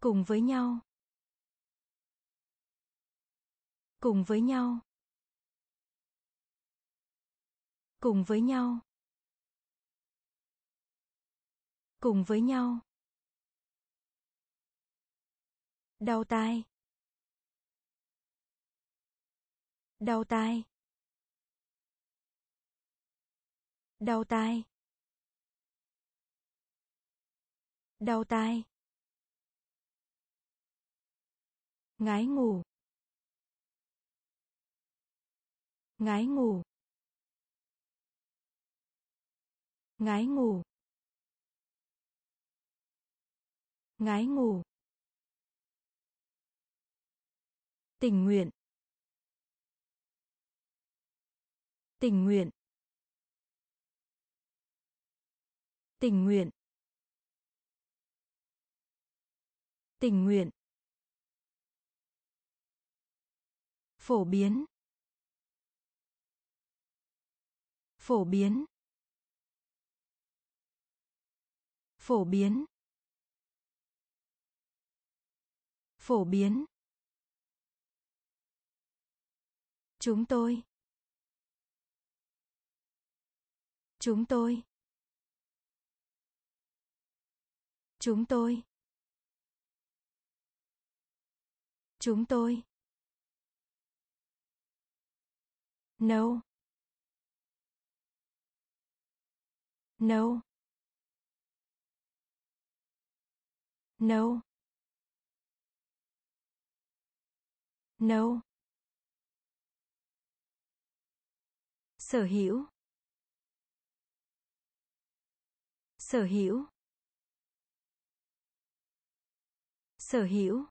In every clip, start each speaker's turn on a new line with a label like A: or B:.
A: Cùng với nhau. Cùng với nhau. Cùng với nhau. Cùng với nhau. Đau tai. Đau tai. Đau tai. Đau tai. Ngái ngủ. Ngái ngủ. Ngái ngủ. Ngái ngủ. Tình nguyện. Tình nguyện. Tình nguyện. Tình nguyện. Phổ biến. Phổ biến. Phổ biến. Phổ biến. Chúng tôi. Chúng tôi. Chúng tôi. Chúng tôi. No. No. No. No. Sở hữu. Sở hữu. Sở hữu.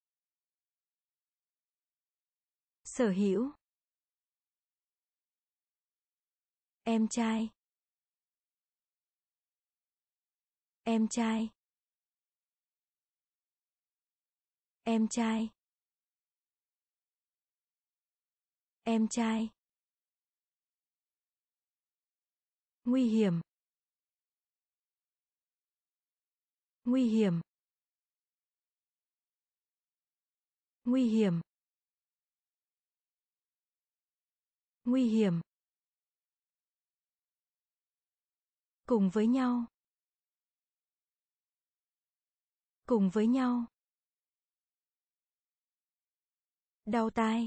A: Sở hữu. Em trai. Em trai. Em trai. Em trai. Nguy hiểm. Nguy hiểm. Nguy hiểm. Nguy hiểm. Cùng với nhau. Cùng với nhau. Đau tai.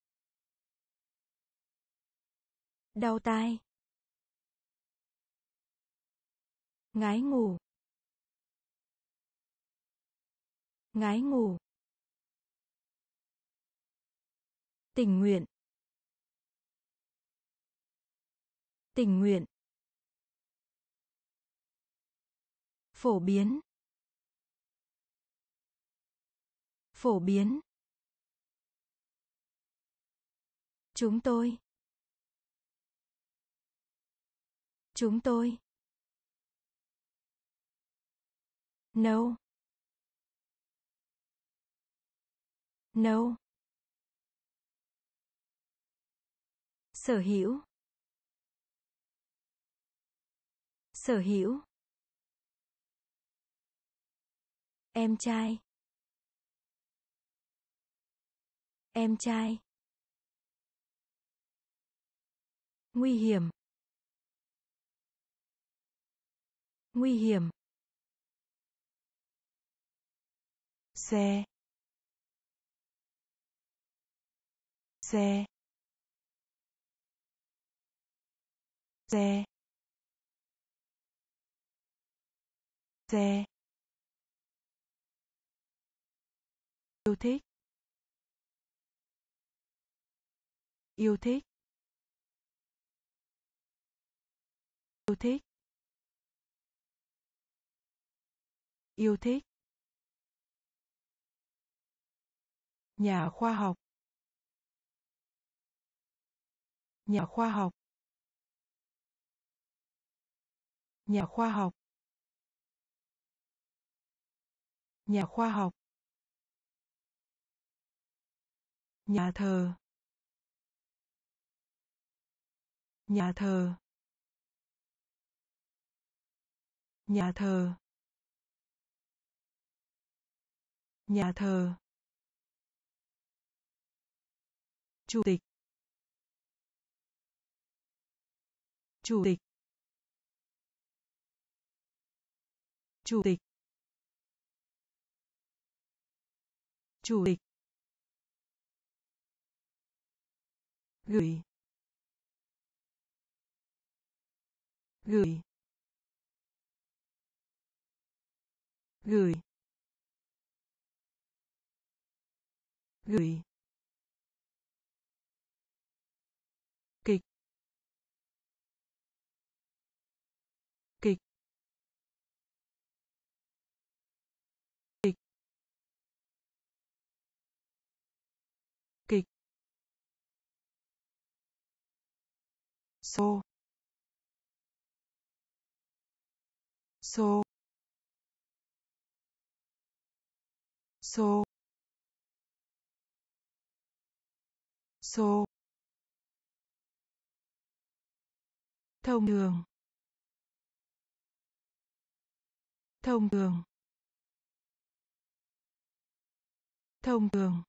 A: Đau tai. Ngái ngủ. Ngái ngủ. Tình nguyện. Tình nguyện. Phổ biến. Phổ biến. Chúng tôi. Chúng tôi. No. No. Sở hữu. Sở hữu. Em trai. Em trai. Nguy hiểm. Nguy hiểm. Xe. Xe. Xe. Xe. Yêu thích. Yêu thích. Yêu thích. Yêu thích. Nhà khoa học. Nhà khoa học. Nhà khoa học. Nhà khoa học. Nhà thờ. Nhà thờ. Nhà thờ. Nhà thờ. Chủ tịch. Chủ tịch. Chủ tịch. Chủ tịch. Gửi. Gửi. Gửi. Gửi. Kịch. Kịch. Kịch. Kịch. Xô. Xô. Xô. Xô. Thông thường. Thông thường. Thông thường.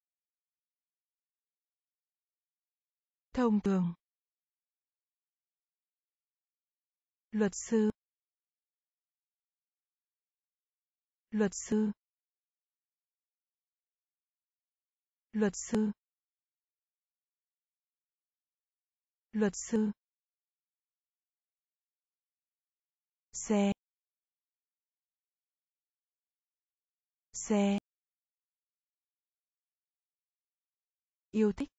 A: Thông thường. Luật sư. Luật sư. Luật sư. Luật sư. Xe. Xe. Yêu thích.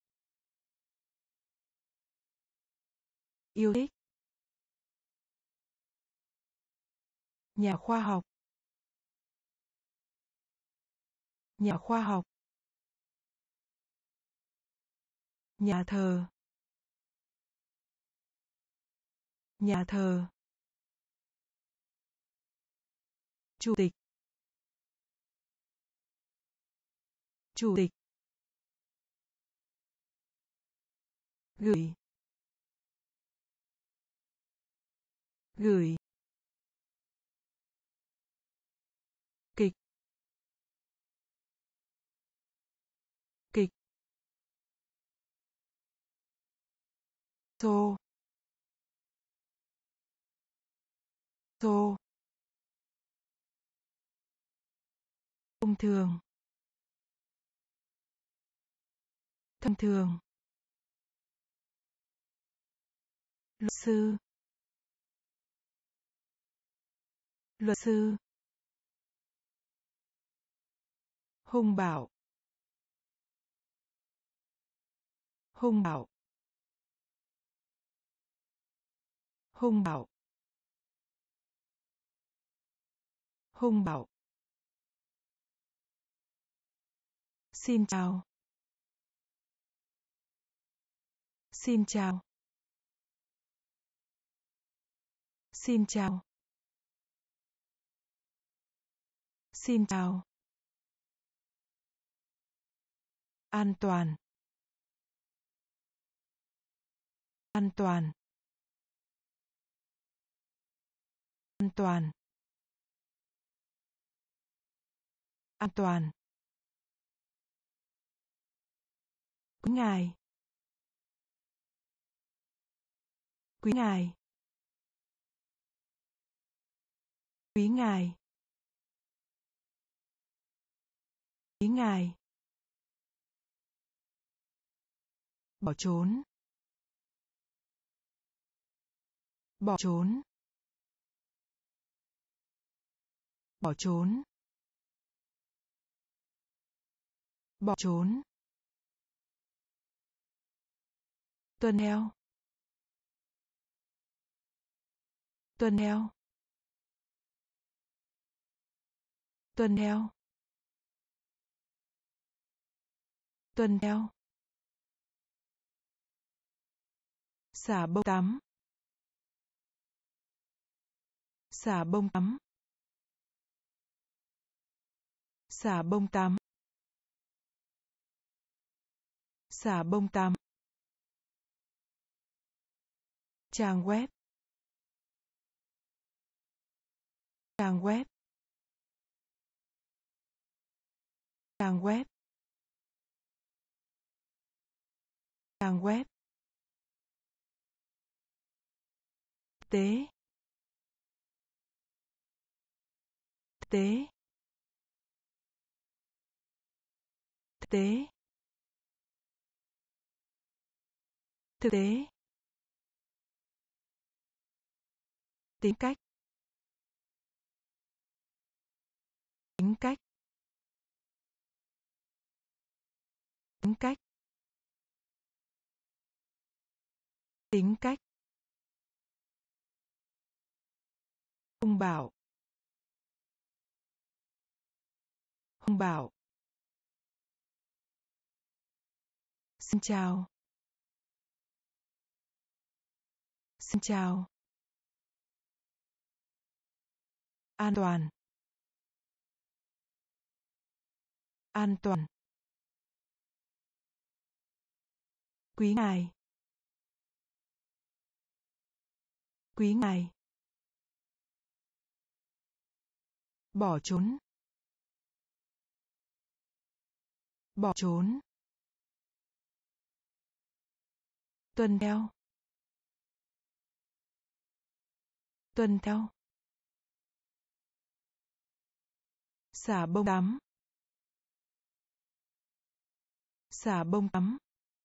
A: Yêu thích. Nhà khoa học. Nhà khoa học. Nhà thờ. Nhà thờ. Chủ tịch. Chủ tịch. Gửi. Gửi. Kịch. Kịch. Xô. Xô. Thông thường. Thông thường. Luật sư. Luật sư. Hung bạo. Hung bạo. Hung bạo. Hung bạo. Xin chào. Xin chào. Xin chào. Xin chào. An toàn. An toàn. An toàn. An toàn. Quý ngài. Quý ngài. Quý ngài. Quý ngài. Bỏ trốn. Bỏ trốn. Bỏ trốn. Bỏ trốn. Tuần theo. Tuần theo. Tuần theo. Tuần theo. Xả bông tắm. Xả bông tắm. Xả bông tắm. Xả bông tắm. Trang web. Trang web. Trang web. Trang web. Tế. Tế. Tế. Thực tế. Tính cách. Tính cách. Tính cách. Tính cách. Hung bạo. Hung bạo. Xin chào. Xin chào. An toàn. An toàn. Quý ngài. Quý ngài. Bỏ trốn. Bỏ trốn. Tuân theo. Tuân theo. Xả bông tắm. Xả bông tắm.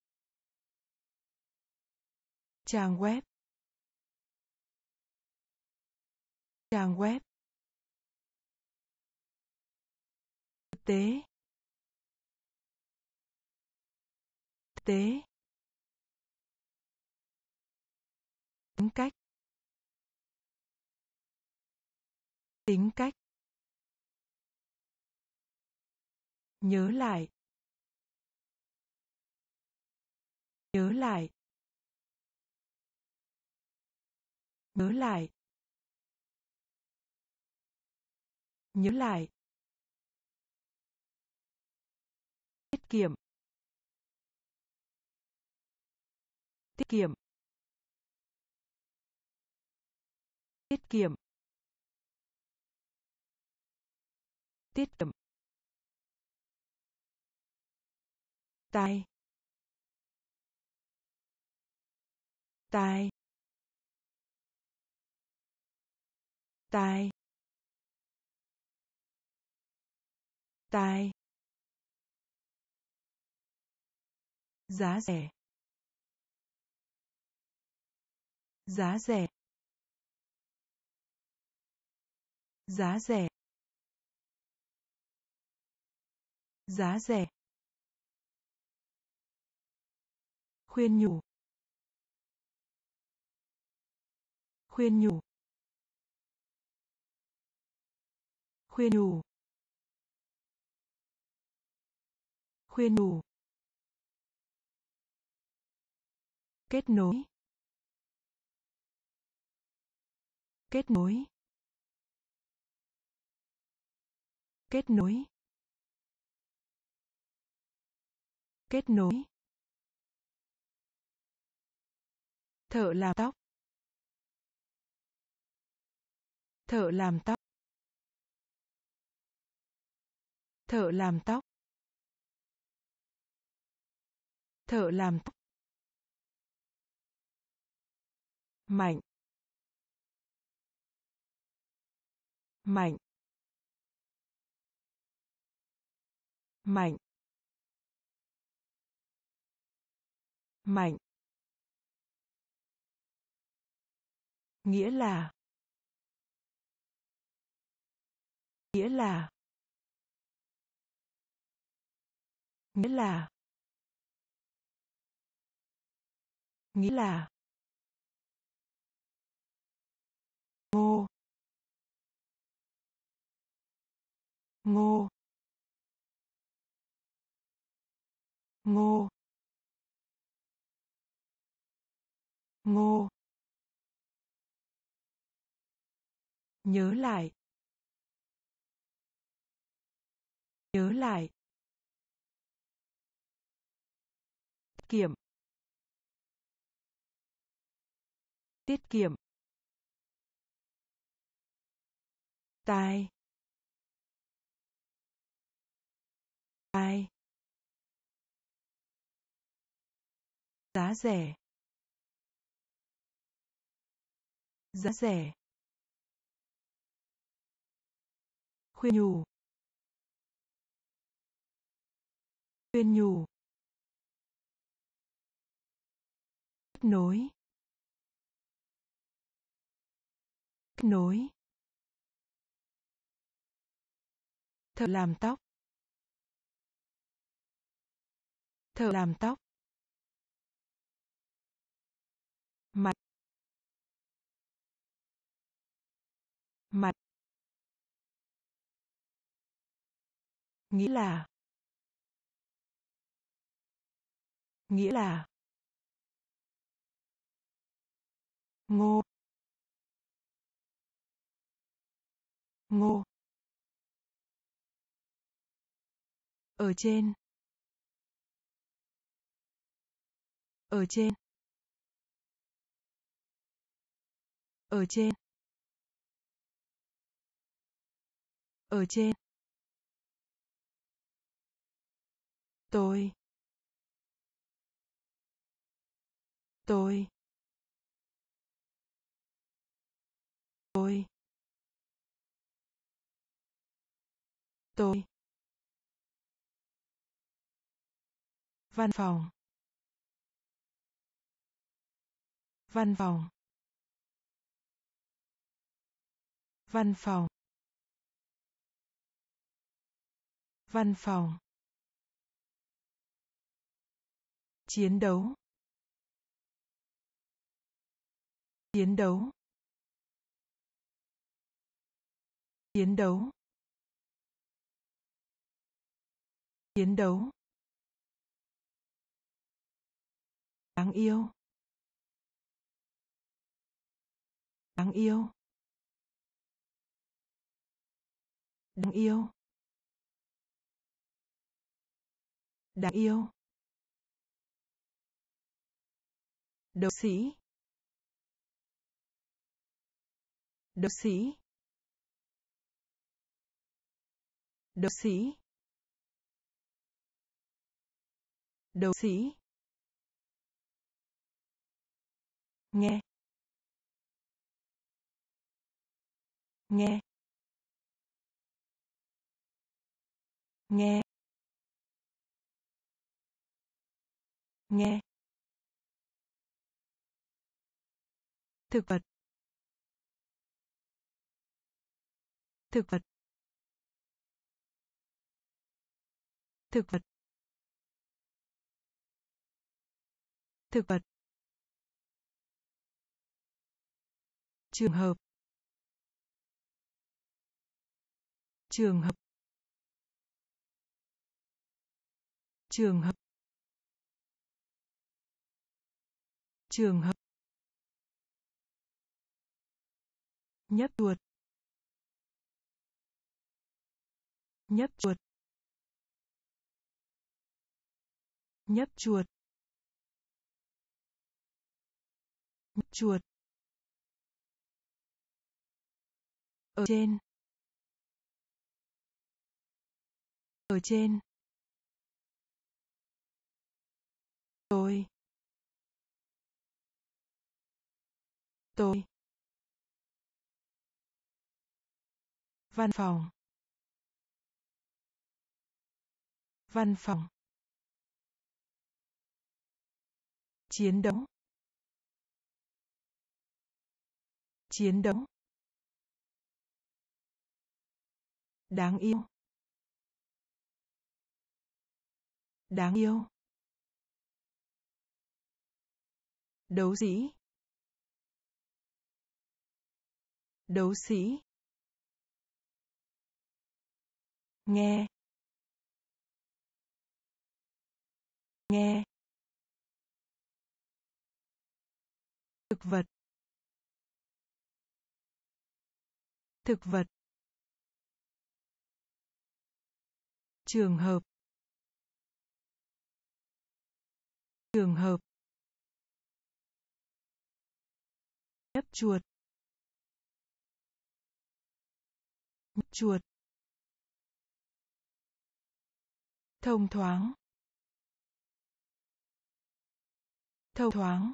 A: Trang web. Trang web. Thực tế. Thực tế. Tính cách. Tính cách. Nhớ lại. Nhớ lại. Nhớ lại. Nhớ lại. Tiết kiệm. Tiết kiệm. Tiết kiệm. Tiết kiệm. Tai. Tai. Tai. Tai. Giá rẻ. Giá rẻ. Giá rẻ. Giá rẻ. Khuyên nhủ. Khuyên nhủ. Khuyên nhủ. Khuyên nhủ. Kết nối. Kết nối. Kết nối. Kết nối. Thợ làm tóc. Thợ làm tóc. Thợ làm tóc. Thợ làm tóc. Mạnh. Mạnh. Mạnh. Mạnh. Nghĩa là. Nghĩa là. Nghĩa là. Nghĩa là. Ngô. Ngô. Ngô. Ngô. Nhớ lại. Nhớ lại. Tiết kiệm. Tiết kiệm. Tai. ai, giá rẻ, giá rẻ, khuyên nhủ, khuyên nhủ, kết nối, kết nối, thợ làm tóc, thợ làm tóc, mặt, mặt, nghĩa là, nghĩa là, ngô, ngô, ở trên, ở trên, ở trên, ở trên, tôi, tôi, tôi, tôi, văn phòng, văn phòng, văn phòng, văn phòng, chiến đấu, chiến đấu, chiến đấu, chiến đấu, đáng yêu, đáng yêu, đáng yêu, đáng yêu, đấu sĩ, đấu sĩ, đấu sĩ, đấu sĩ, nghe, nghe, nghe, nghe, thực vật, thực vật, thực vật, thực vật, trường hợp, trường hợp, trường hợp, trường hợp, nhấp chuột, nhấp chuột, nhấp chuột, nhấp chuột, ở trên, ở trên, tôi, tôi, văn phòng, văn phòng, chiến đấu, chiến đấu, đáng yêu, đáng yêu, đấu sĩ, đấu sĩ, nghe, nghe, thực vật, thực vật, trường hợp, trường hợp, nhấp chuột, nhấp chuột, thông thoáng, thông thoáng,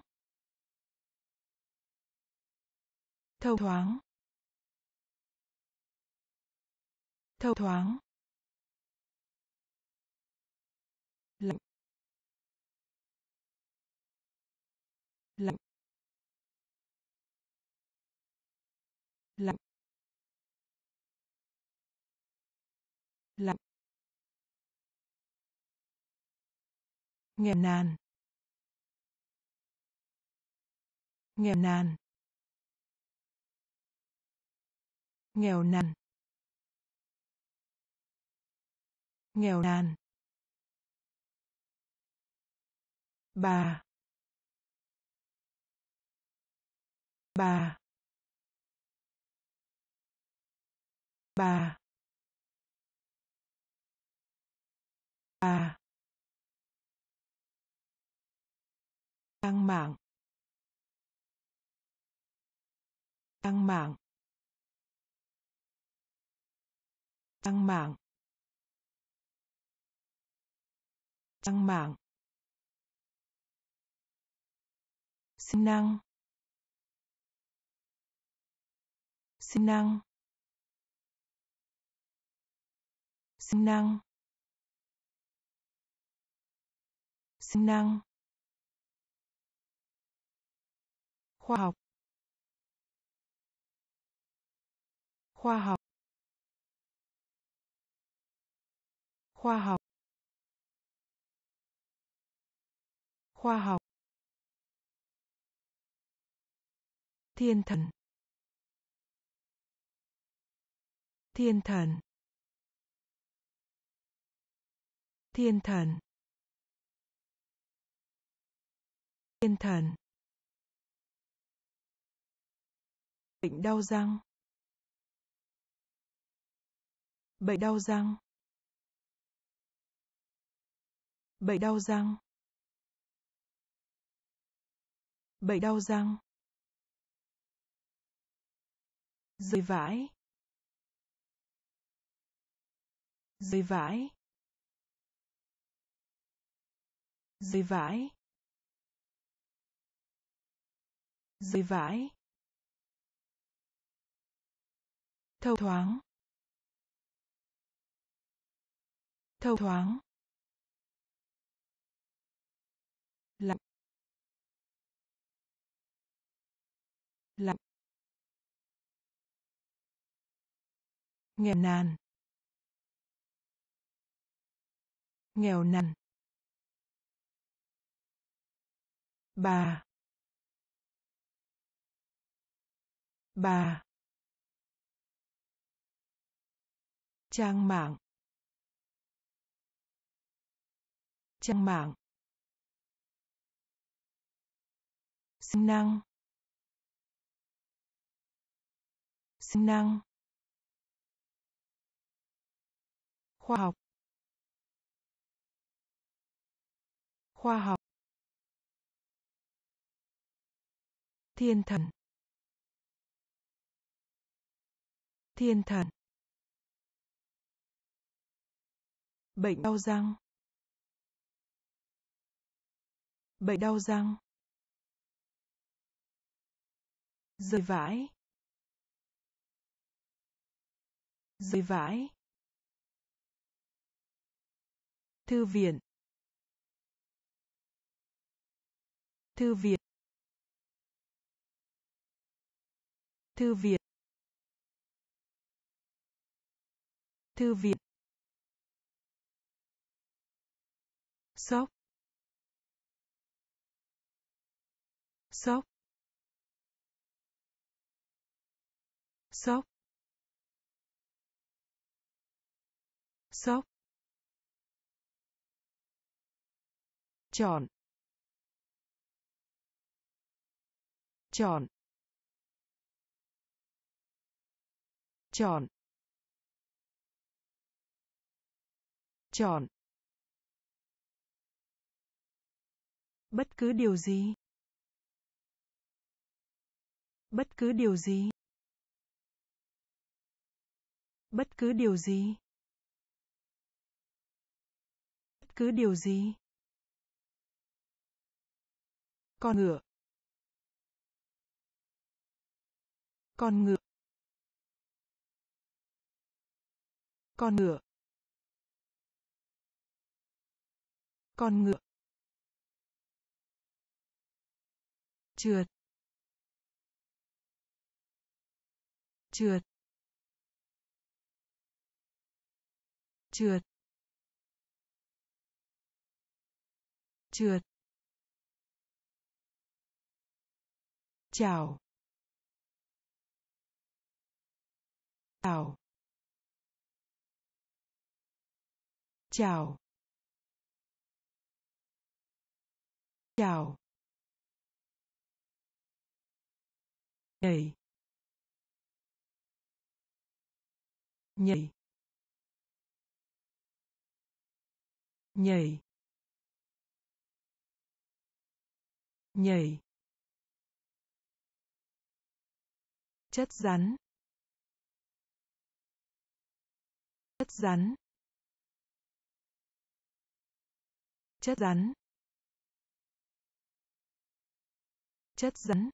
A: thông thoáng, thông thoáng, lạnh, lạnh, lạnh, lạnh, nghèo nàn, nghèo nàn, nghèo nàn, nghèo nàn, bà, bà, bà, bà, tăng mạng, tăng mạng, tăng mạng, tăng mạng, sinh năng, sinh năng, sinh năng, sinh năng, khoa học, khoa học, khoa học, khoa học, thiên thần, thiên thần, thiên thần, thiên thần, bệnh đau răng, bệnh đau răng, bệnh đau răng, bệnh đau răng, rơi vãi, rơi vãi, rơi vãi, rơi vãi, thông thoáng, thông thoáng, lạnh, lạnh, nghèo nàn, nghèo nàn, bà, bà, trang mạng, trang mạng, sinh năng, sinh năng, khoa học, khoa học, thiên thần, thiên thần, bệnh đau răng, bệnh đau răng, rơi vãi, rơi vãi, thư viện, thư viện, thư viện, thư viện, sốc, sốc, sốc, sốc, chọn, chọn, chọn, chọn, bất cứ điều gì, bất cứ điều gì, bất cứ điều gì, Bất cứ điều gì. Con ngựa. Con ngựa. Con ngựa. Con ngựa. Trượt. Trượt. Trượt. Trượt. Chào. Chào. Chào. Chào. Nhảy. Nhảy. Nhảy. Nhảy. Chất rắn. Chất rắn. Chất rắn. Chất rắn.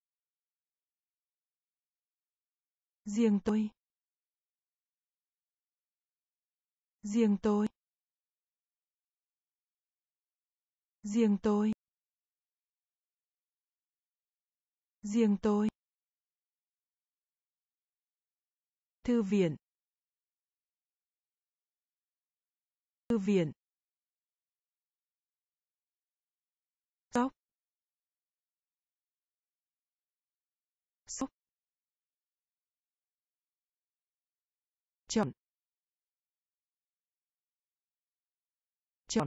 A: Riêng tôi. Riêng tôi. Riêng tôi. Riêng tôi. Thư viện. Thư viện. Sốc. Sốc. Chọn. Chọn.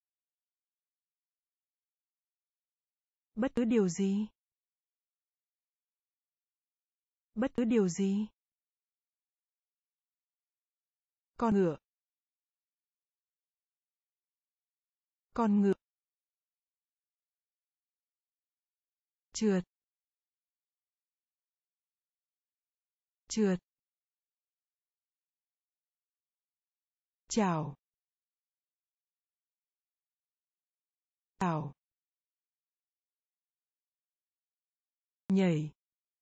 A: Bất cứ điều gì. Bất cứ điều gì. Con ngựa. Con ngựa. Trượt. Trượt. Chào. Chào. Nhảy.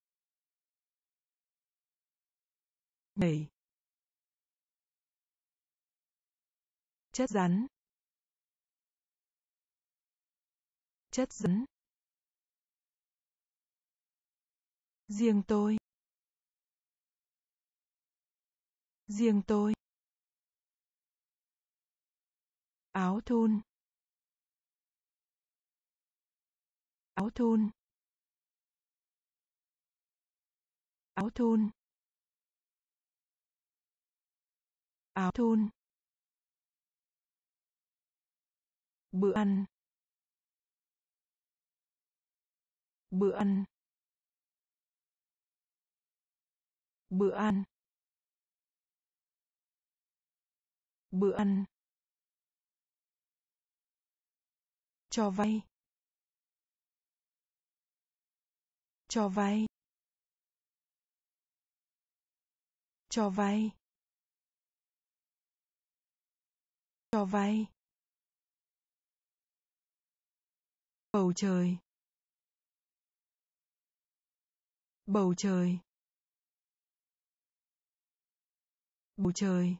A: Nhảy. Chất rắn. Chất rắn. Riêng tôi. Riêng tôi. Áo thun. Áo thun. Áo thun. Áo thun. Bữa ăn. Bữa ăn. Bữa ăn. Bữa ăn. Cho vay. Cho vay. Cho vay. Cho vay. Bầu trời. Bầu trời. Bầu trời.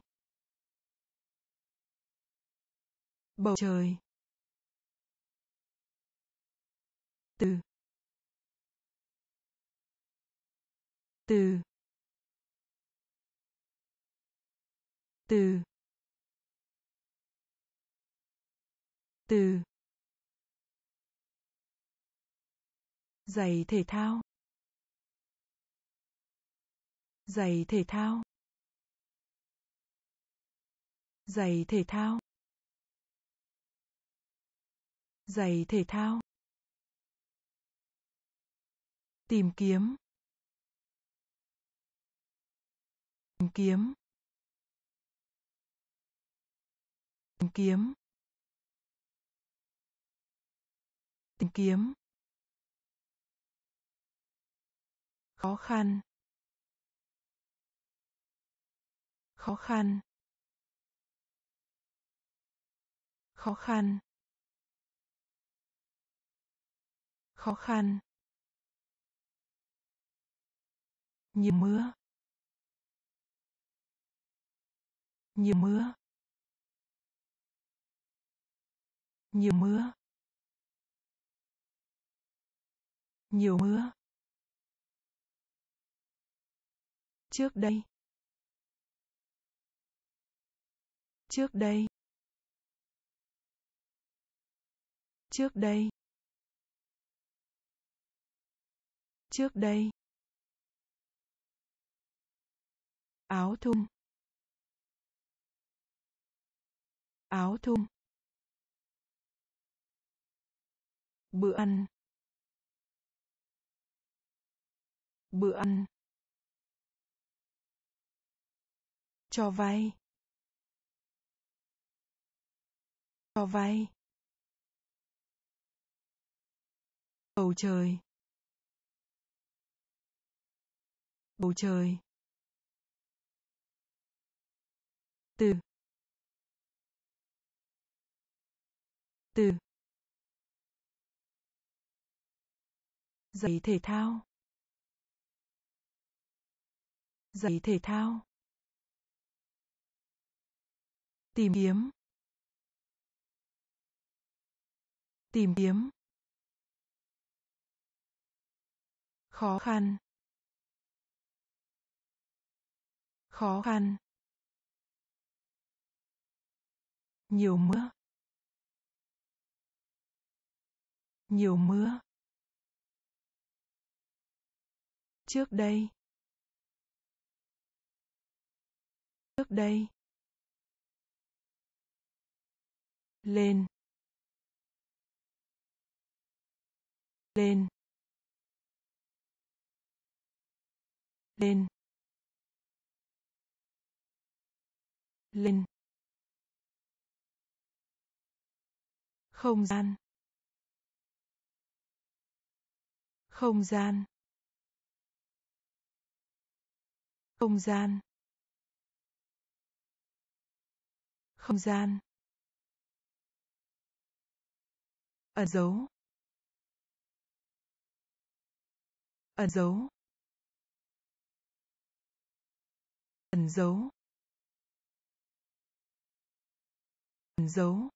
A: Bầu trời. Từ. Từ. Từ. Từ. Giày thể thao. Giày thể thao. Giày thể thao. Giày thể thao. Tìm kiếm. Tìm kiếm. Tìm kiếm. Tìm kiếm. Khó khăn. Khó khăn. khó khăn, khó khăn, nhiều mưa, nhiều mưa, nhiều mưa, nhiều mưa. Trước đây, trước đây, trước đây, trước đây. Áo thun, áo thun. Bữa ăn, bữa ăn. Cho vay, cho vay. Bầu trời, bầu trời. Từ, từ. Giày thể thao, giày thể thao. Tìm kiếm, tìm kiếm. Khó khăn, khó khăn. Nhiều mưa, nhiều mưa. Trước đây, trước đây. Lên, lên, lên, lên. Không gian, không gian, không gian, không gian. Ẩn dấu, ẩn dấu, ẩn dấu, ẩn dấu.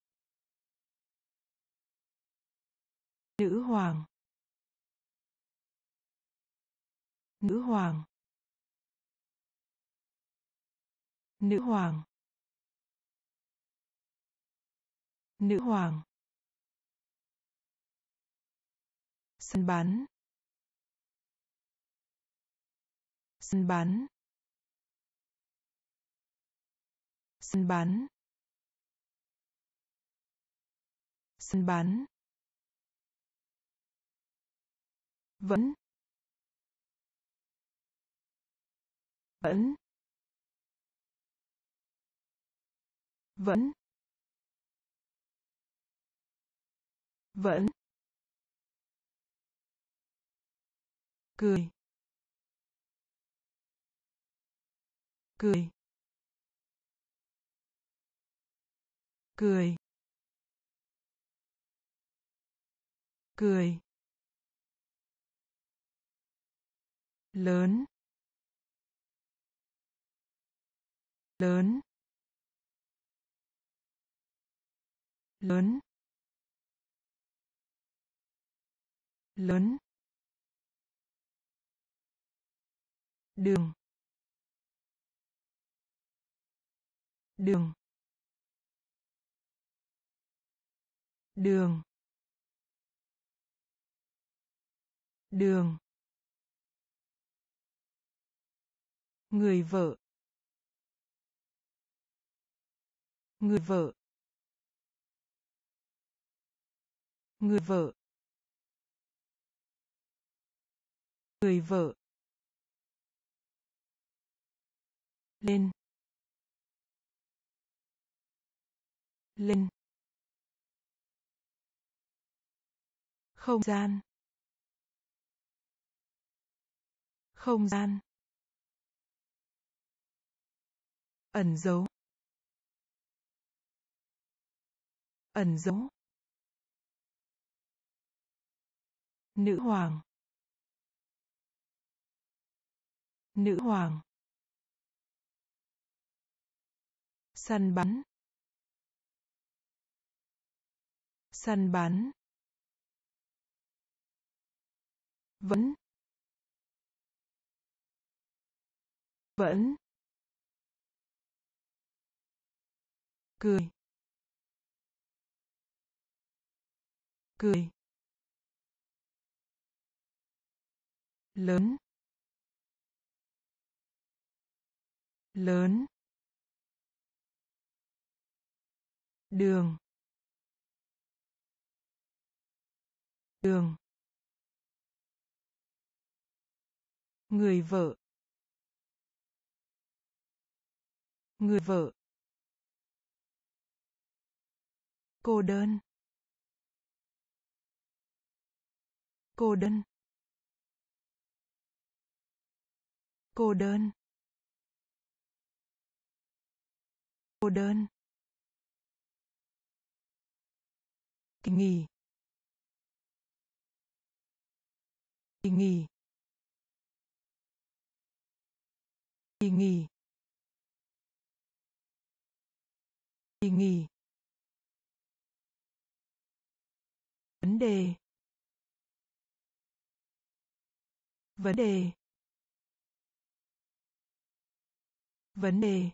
A: Nữ hoàng, nữ hoàng, nữ hoàng, nữ hoàng. Săn bắn, săn bắn, săn bắn, săn bắn. Vẫn, vẫn, vẫn, vẫn. Cười, cười, cười, cười. Lớn, lớn, lớn, lớn. Đường, đường, đường, đường. Người vợ, người vợ, người vợ, người vợ. Lên, lên. Không gian, không gian. Ẩn dấu, ẩn giấu, nữ hoàng, nữ hoàng, săn bắn, săn bắn, vẫn, vẫn, cười, cười, lớn, lớn, đường, đường, người vợ, người vợ, cô đơn, cô đơn, cô đơn, cô đơn, kỳ nghỉ, kỳ nghỉ, kỳ nghỉ, kỳ nghỉ, vấn đề, vấn đề, vấn đề,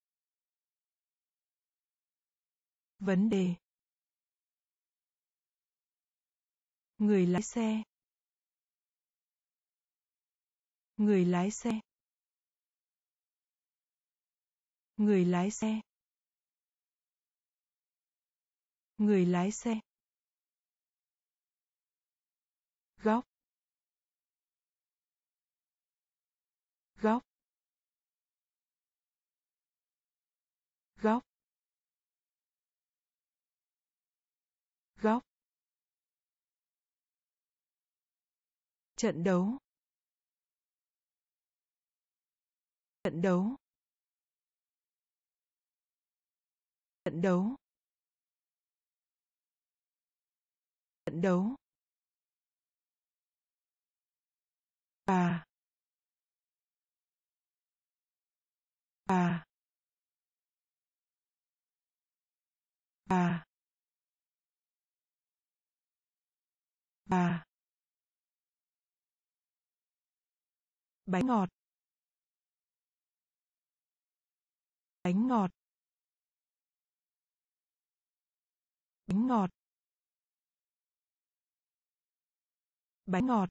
A: vấn đề, người lái xe, người lái xe, người lái xe, người lái xe, góc, góc, góc, góc, trận đấu, trận đấu, trận đấu, trận đấu, bà, bà, bà, bà, bánh ngọt, bánh ngọt, bánh ngọt, bánh ngọt,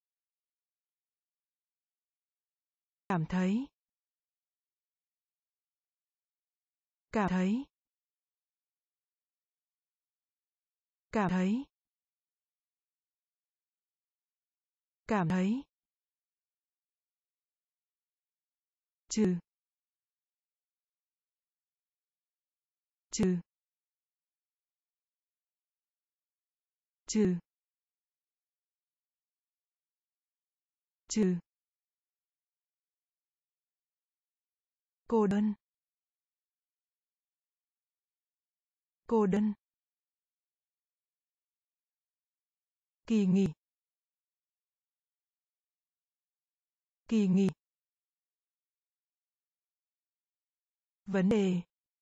A: cảm thấy, cảm thấy, cảm thấy, cảm thấy, trừ, trừ, trừ, trừ, cô đơn, cô đơn, kỳ nghỉ, kỳ nghỉ, vấn đề,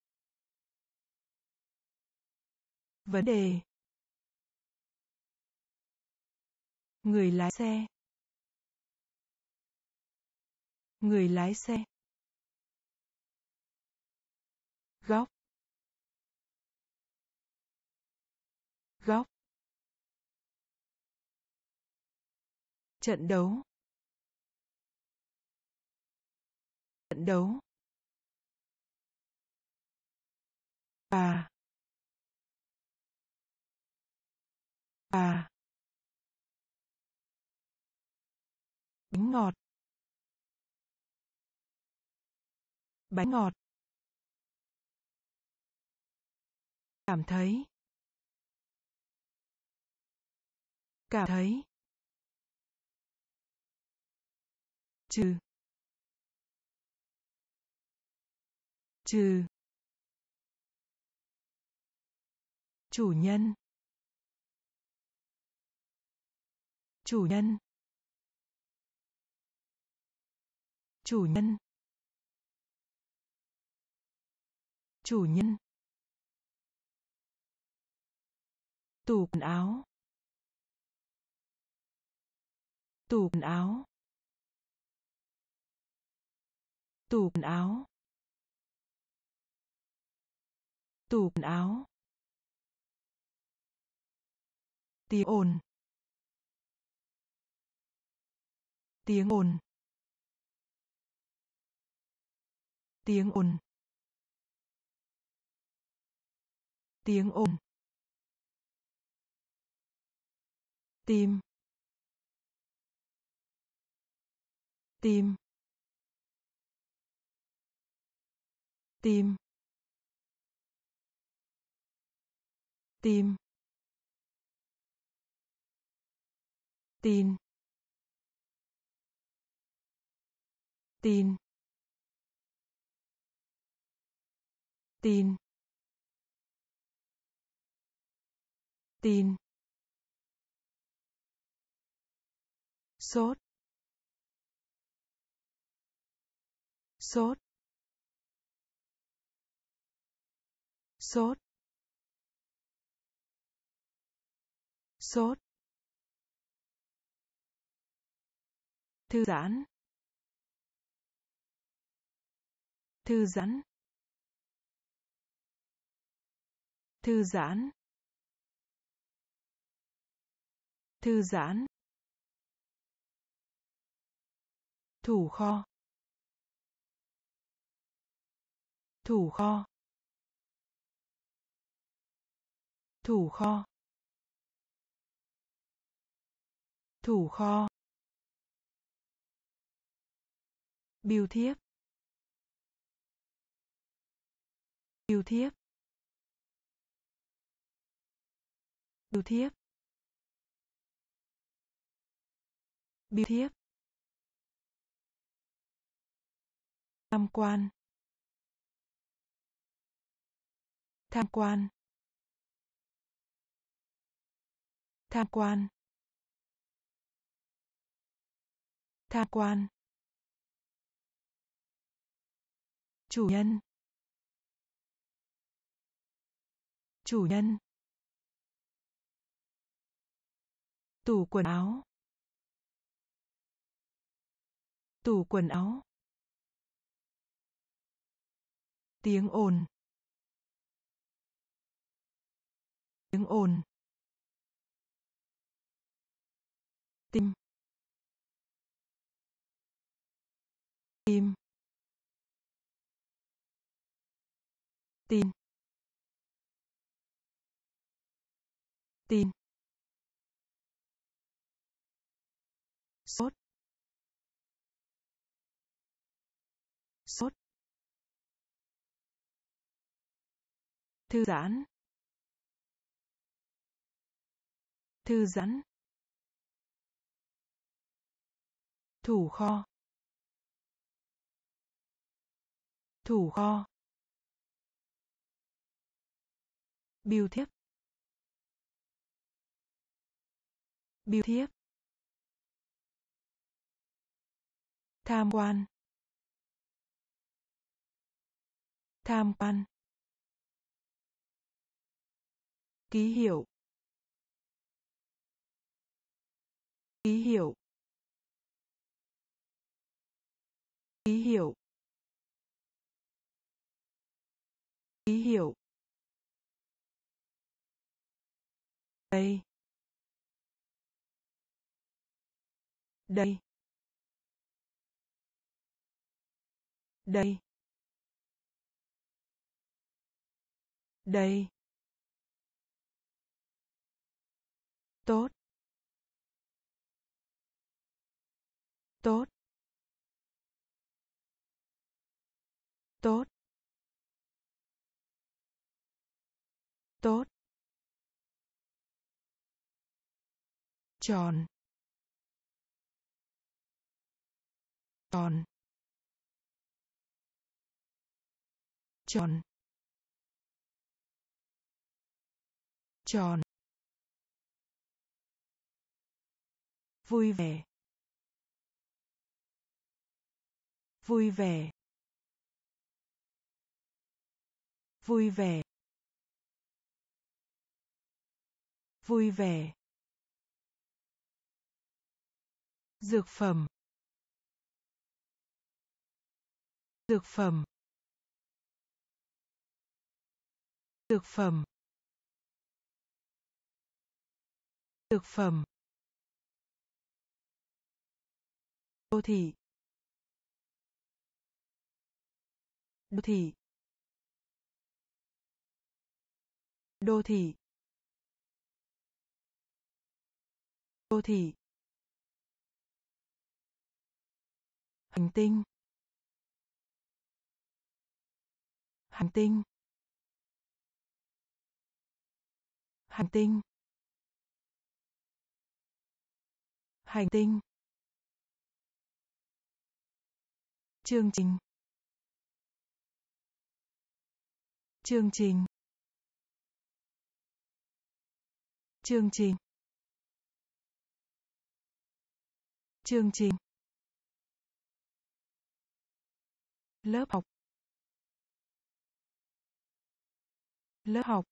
A: vấn đề, người lái xe, người lái xe, góc, góc, trận đấu, trận đấu, bà, bà, bánh ngọt, bánh ngọt, cảm thấy, cảm thấy, trừ, trừ, chủ nhân, chủ nhân, chủ nhân, chủ nhân, tủ quần áo, tủ quần áo, tủ quần áo, tủ quần áo, tiếng ồn, tiếng ồn, tiếng ồn, tiếng ồn, tim, tim, tim, tim, tin, tin, tin, tin, sốt, sốt, sốt, sốt, thư giãn, thư giãn, thư giãn, thư giãn, thủ kho, thủ kho, thủ kho, thủ kho, bưu thiếp, bưu thiếp, bưu thiếp, bưu thiếp, tham quan, tham quan, tham quan, tham quan, chủ nhân, chủ nhân, tủ quần áo, tủ quần áo, tiếng ồn, tiếng ồn, tim, tim, tin, tin, sốt, sốt, thư giãn, thư giãn, thủ kho, thủ kho, bưu thiếp, bưu thiếp, tham quan, tham quan, ký hiệu, ký hiệu, ký hiệu, ký hiệu, đây, đây, đây, đây, tốt, tốt, tốt, tốt, tròn, tròn, tròn, tròn, vui vẻ, vui vẻ, vui vẻ, vui vẻ, dược phẩm, dược phẩm, dược phẩm, dược phẩm, đô thị, đô thị, đô thị, đô thị, hành tinh, hành tinh, hành tinh, hành tinh, chương trình, chương trình, chương trình, chương trình, lớp học, lớp học,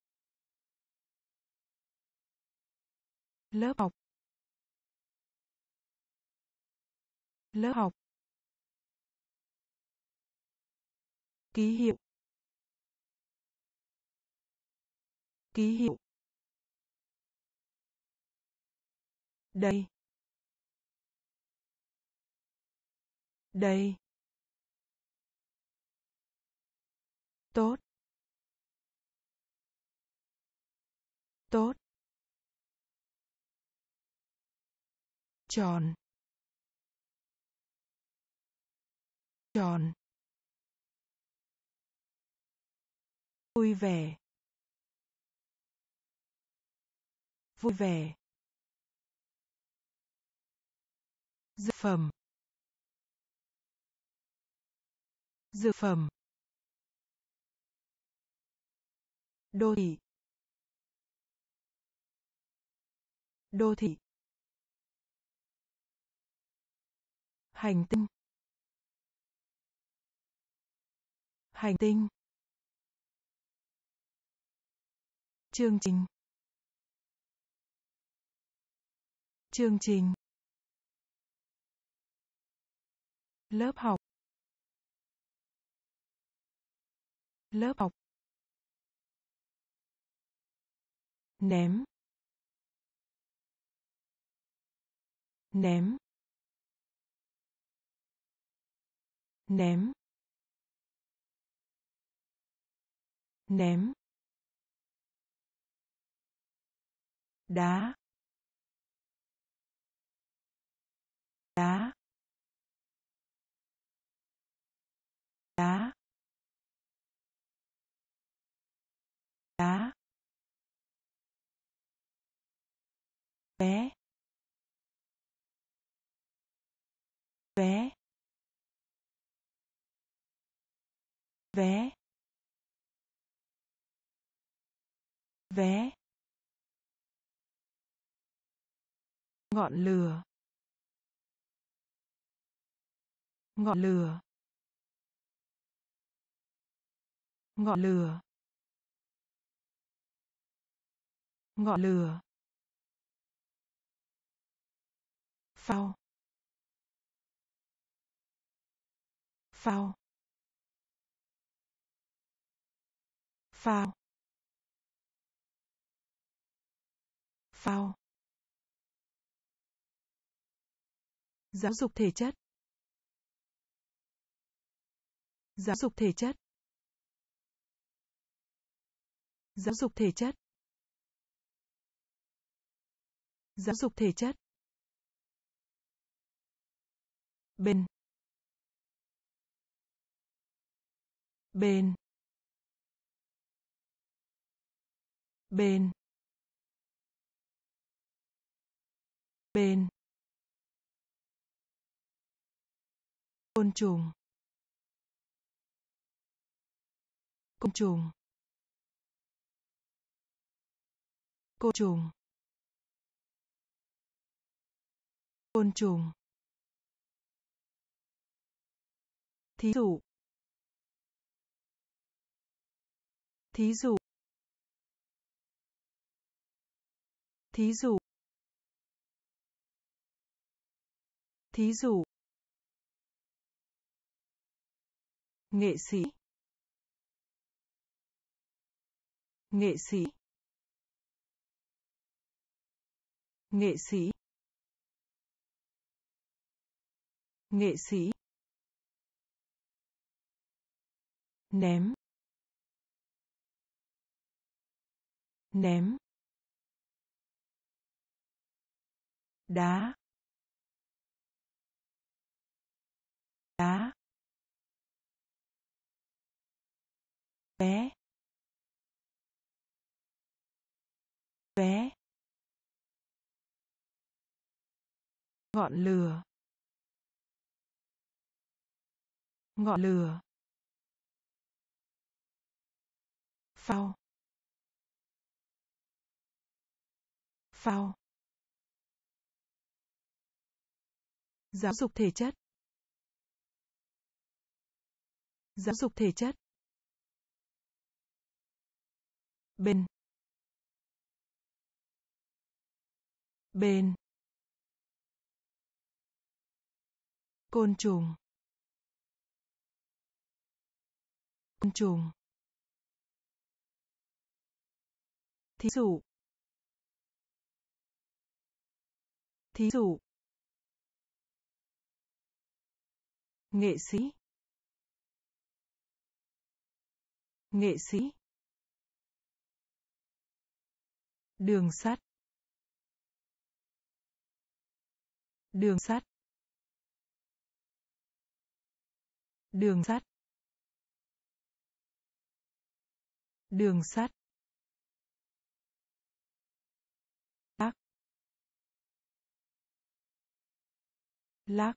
A: lớp học, lớp học, ký hiệu, ký hiệu, đây, đây, tốt, tốt, tròn, tròn, vui vẻ, vui vẻ, dược phẩm, dược phẩm, đô thị, đô thị, hành tinh, hành tinh, chương trình, chương trình, lớp học, lớp học, ném, ném, ném, ném, đá, đá, đá, đá, vé, vé, vé, vé, ngọn lửa, ngọn lửa, ngọn lửa, ngọn lửa, phao, phao, phao, phao, giáo dục thể chất, giáo dục thể chất, giáo dục thể chất, giáo dục thể chất, bên, bên, bên, bên, côn trùng, côn trùng, côn trùng, côn trùng, thí dụ, thí dụ, thí dụ, thí dụ, nghệ sĩ, nghệ sĩ, nghệ sĩ, nghệ sĩ, ném, ném, đá, đá, vé, vé, ngọn lửa, ngọn lửa, phao, phao, giáo dục thể chất, giáo dục thể chất, bên, bên, côn trùng, côn trùng, thí dụ, thí dụ, nghệ sĩ, nghệ sĩ, đường sắt, đường sắt, đường sắt, đường sắt, lắc, lắc,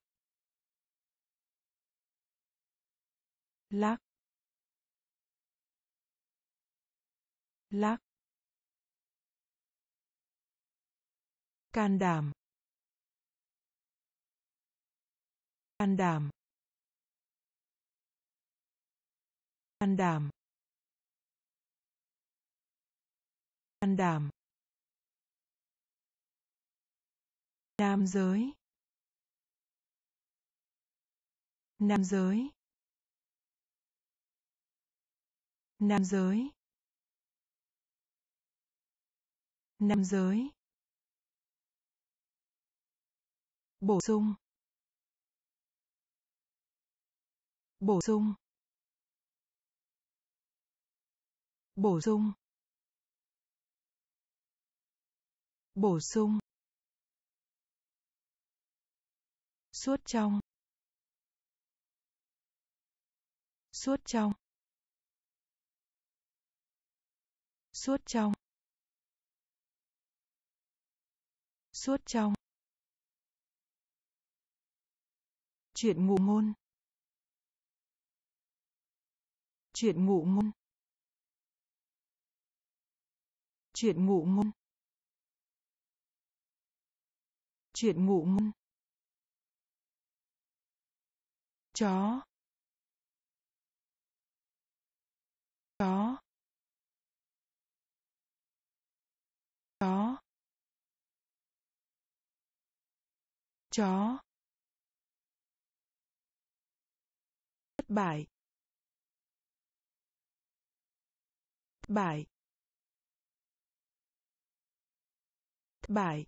A: lắc, lắc, can đảm, can đảm, can đảm, can đảm, nam giới, nam giới, nam giới, nam giới, bổ sung, bổ sung, bổ sung, bổ sung, suốt trong, suốt trong, suốt trong, suốt trong, chuyện ngụ ngôn, chuyện ngụ ngôn, chuyện ngụ ngôn, chuyện ngụ ngôn, chó, chó, chó, chó, thất bại, thất bại, thất bại,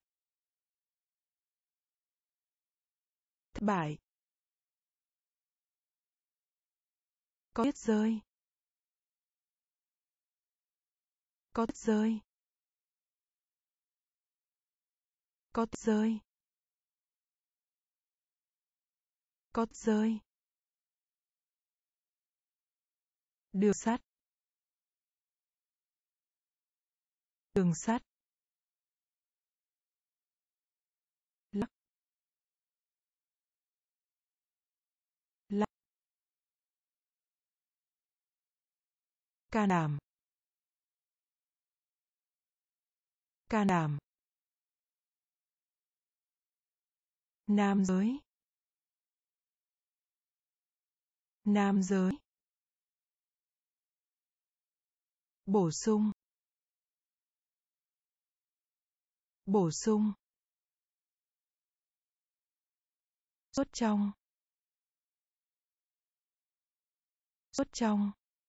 A: thất bại, có tuyết rơi, có tuyết rơi, có tuyết rơi, có tuyết rơi, đường sắt, đường sắt, lắc, lắc, can đảm, can đảm, nam giới, nam giới, bổ sung, bổ sung, suốt trong, suốt trong,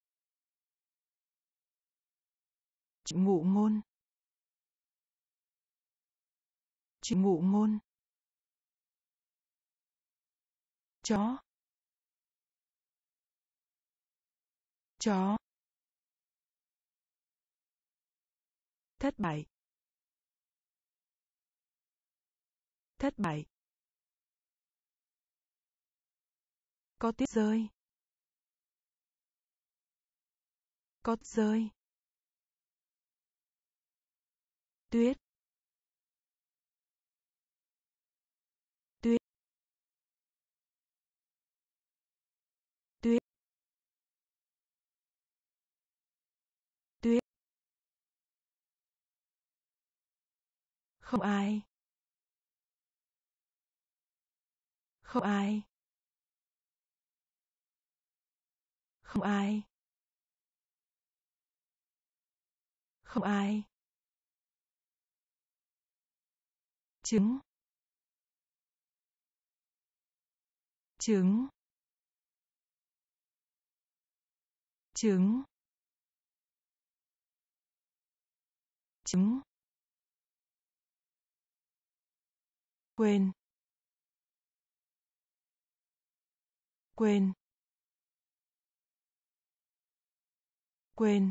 A: chuyện ngụ ngôn, chuyện ngụ ngôn, chó, chó, thất bại, thất bại, có tuyết rơi, có rơi, tuyết, tuyết, tuyết, tuyết, không ai, không ai, không ai, không ai, trứng, trứng, trứng, trứng, quên, quên, quên,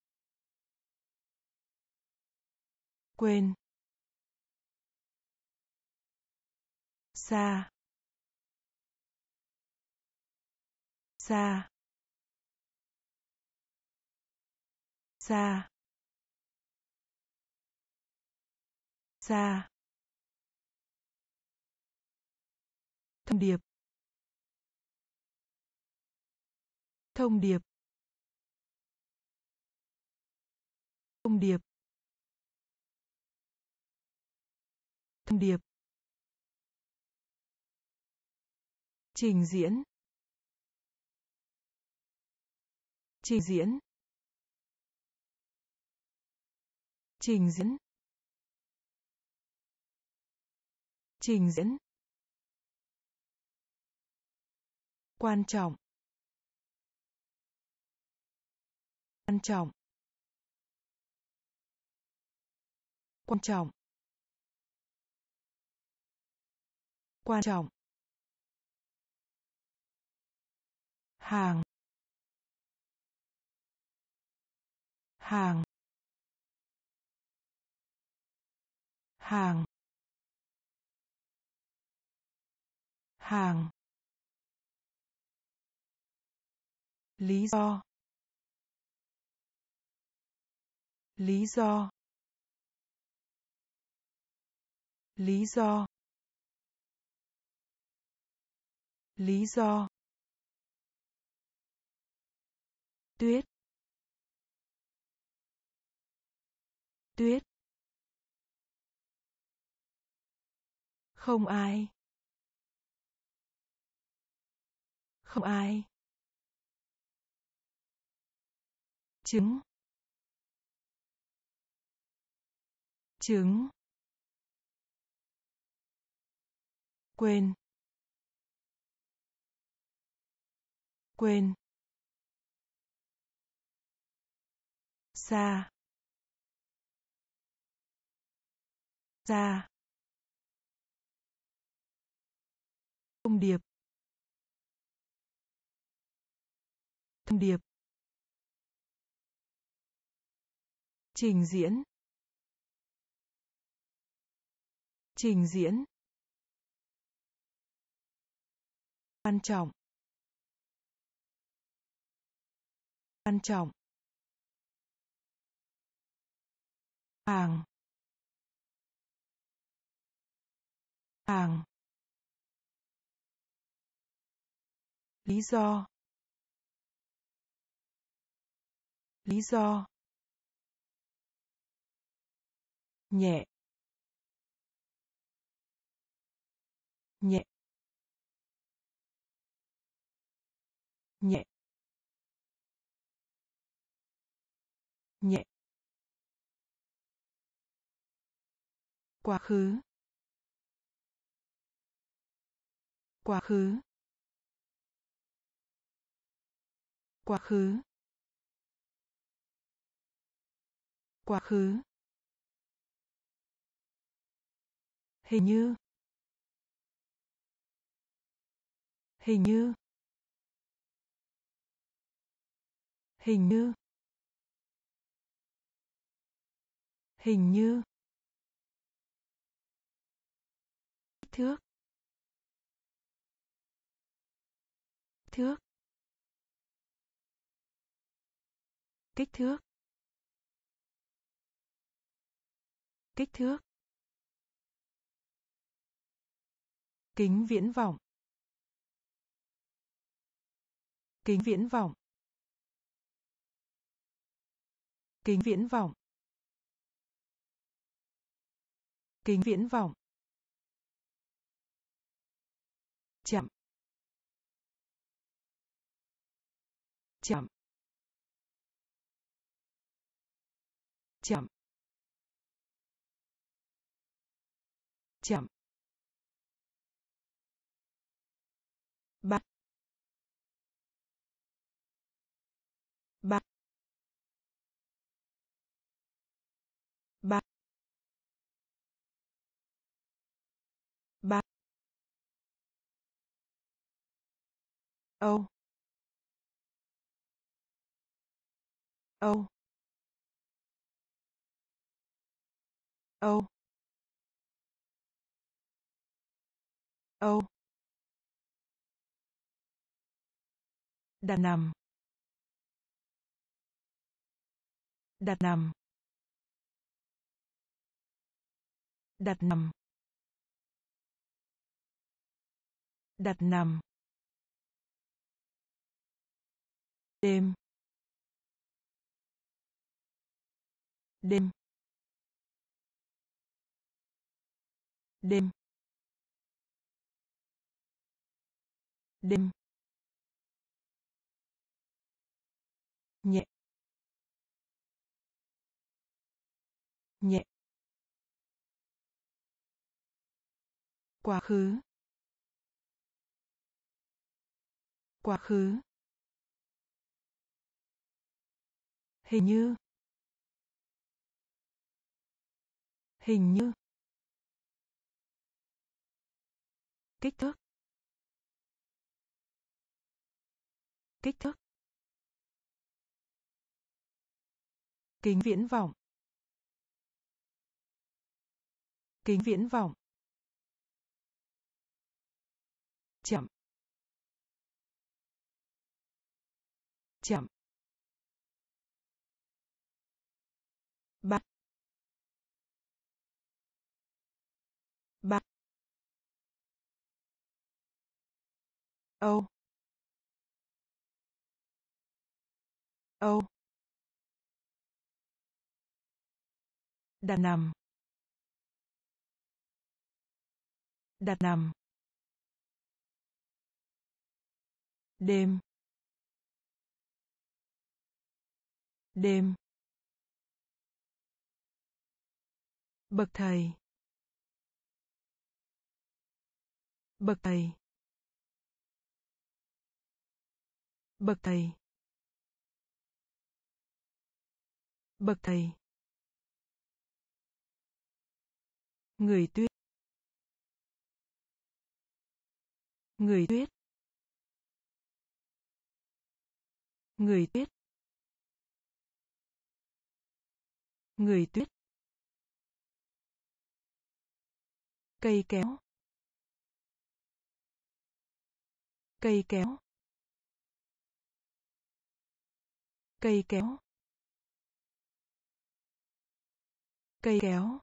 A: quên, xa, xa, xa, xa, thông điệp, thông điệp, thông điệp, thông điệp, trình diễn, trình diễn, trình diễn, trình diễn, quan trọng, quan trọng, quan trọng, quan trọng, hàng, hàng, hàng, hàng, lý do, lý do, lý do, lý do, tuyết, tuyết, không ai, không ai, trứng, trứng, quên, quên, xa, xa, thông điệp, thông điệp, trình diễn, trình diễn, quan trọng, quan trọng, hàng, hàng, lý do, lý do, nhẹ, nhẹ, nhẹ, nhẹ, quá khứ, quá khứ, quá khứ, quá khứ, hình như, hình như, hình như, hình như, kích thước, thước, kích thước, kích thước, kính viễn vọng, kính viễn vọng, kính viễn vọng, kính viễn vọng, chậm, chậm, chậm, chậm, bắt, bắt, bắt, bắt, âu, âu, âu, âu, đặt nằm, đặt nằm, đặt nằm, đặt nằm, đêm, đêm, đêm, đêm, nhẹ, nhẹ, quá khứ, quá khứ, hình như, hình như, kích thước, kích thước, kính viễn vọng, kính viễn vọng, chậm, chậm, bắt, bắt, âu, âu, đặt nằm, đặt nằm, đêm, đêm, bậc thầy, bậc thầy, bậc thầy, bậc thầy, người tuyết, người tuyết, người tuyết, người tuyết, cây kéo, cây kéo, cây kéo, cây kéo,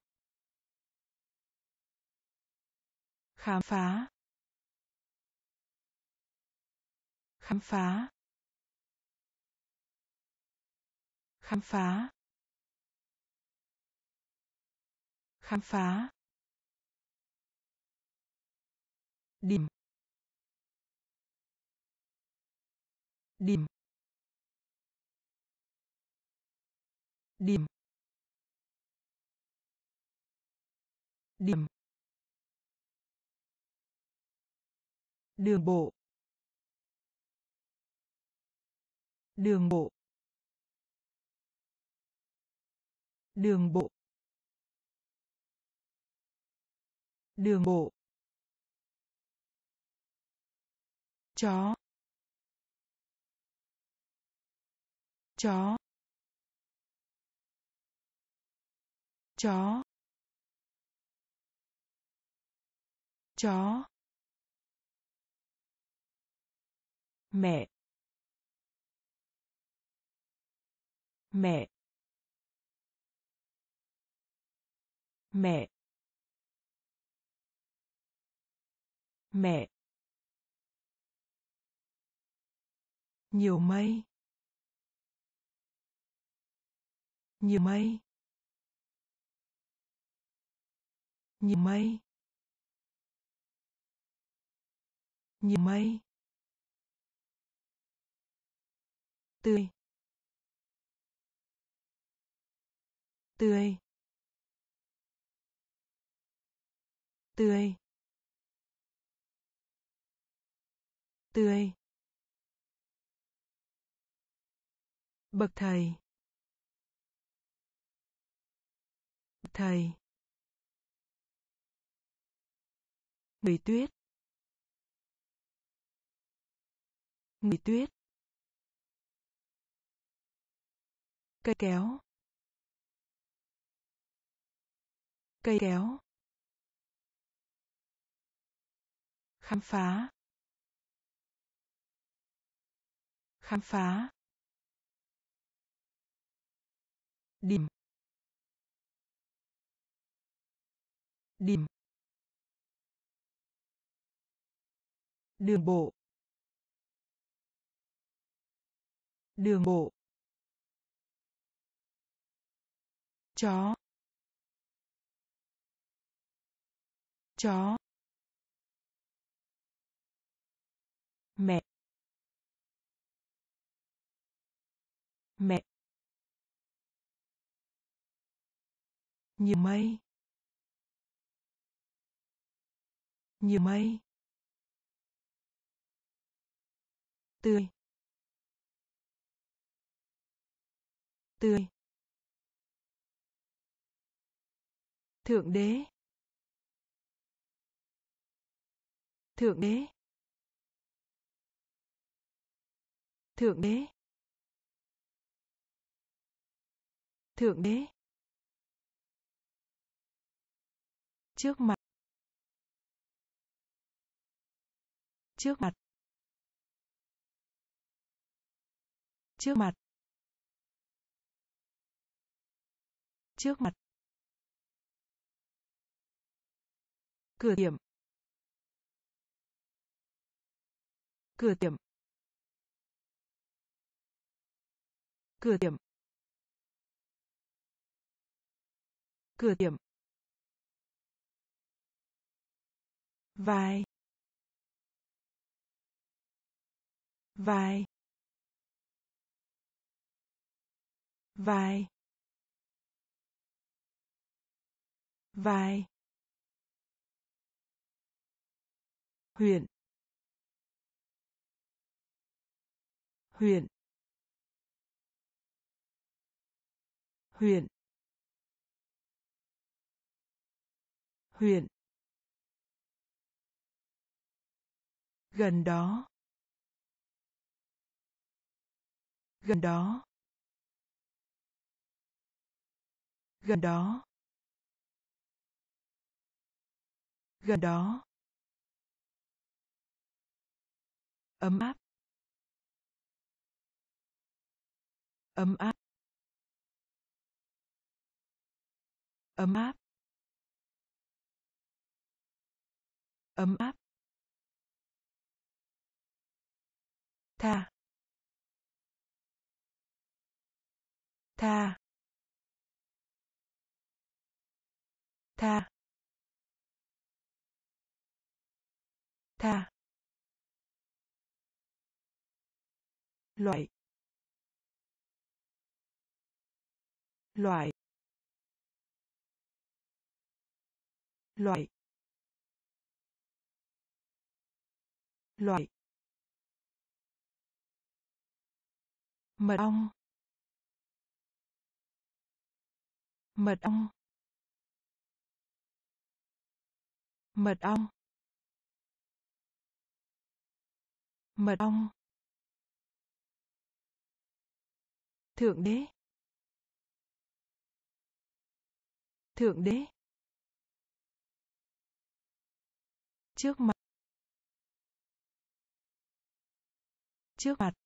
A: khám phá, khám phá, khám phá, khám phá, điểm, điểm, điểm, điểm, đường bộ, đường bộ, đường bộ, đường bộ, chó, chó, chó, chó, mẹ, mẹ, mẹ, mẹ, nhiều mây, nhiều mây, nhiều mây, nhiều mây, tươi, tươi, tươi, tươi, bậc thầy, thầy, người tuyết, người tuyết, cây kéo, cây kéo, khám phá, khám phá, điểm, điểm, đường bộ, đường bộ, chó, chó, mẹ, mẹ, nhiều mây, nhiều mây, tươi, tươi, thượng đế, thượng đế, thượng đế, thượng đế, trước mặt, trước mặt, trước mặt, trước mặt, cửa tiệm, cửa tiệm, cửa tiệm, cửa tiệm, vai, vai, vai, vai, huyện, huyện, huyện, huyện, gần đó, gần đó, gần đó, gần đó, ấm áp, ấm áp, ấm áp, ấm áp, tha, tha, tha, tha, loại, loại, loại, loại, mật ong, mật ong, mật ong, mật ong, thượng đế, thượng đế, trước mặt, trước mặt,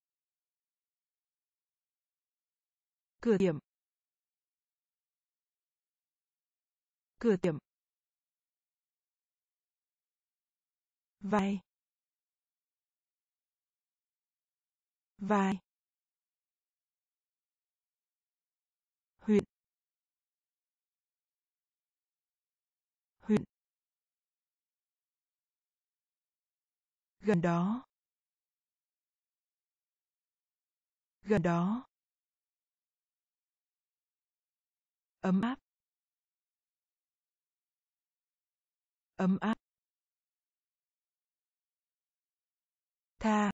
A: cửa tiệm, cửa tiệm, vai, vai, huyện, huyện, gần đó, gần đó, ấm áp, ấm áp, tha,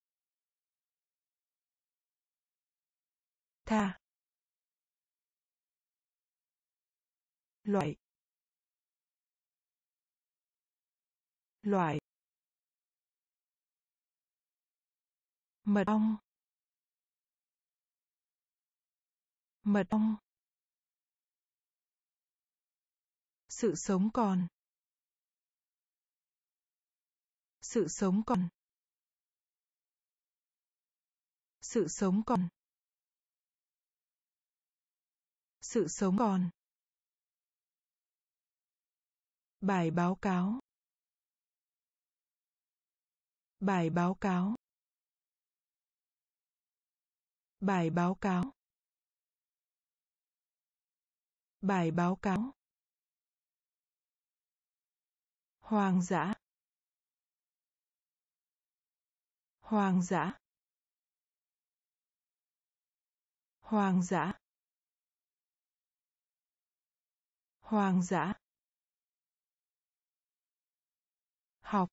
A: tha, loại, loại, mật ong, mật ong, sự sống còn, sự sống còn, sự sống còn, sự sống còn, bài báo cáo, bài báo cáo, bài báo cáo, bài báo cáo, hoang dã, hoang dã, hoang dã, hoang dã, học,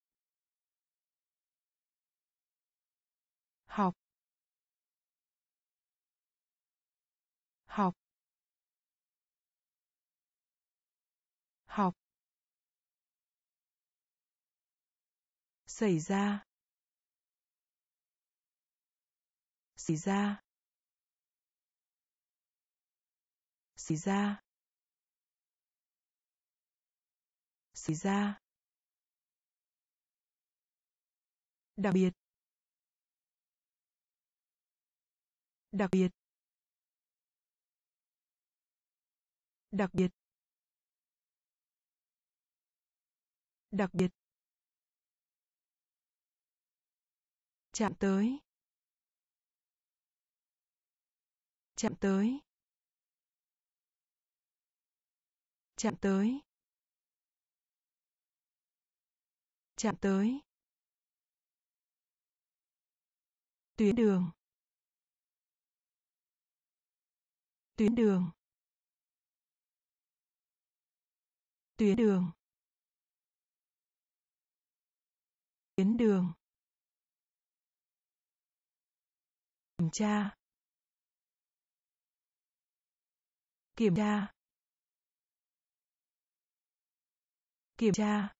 A: học, học, học, xảy ra, xảy ra, xảy ra, xảy ra, đặc biệt, đặc biệt, đặc biệt, đặc biệt, chạm tới, chạm tới, chạm tới, chạm tới, tuyến đường, tuyến đường, tuyến đường, tuyến đường, kiểm tra, kiểm tra, kiểm tra,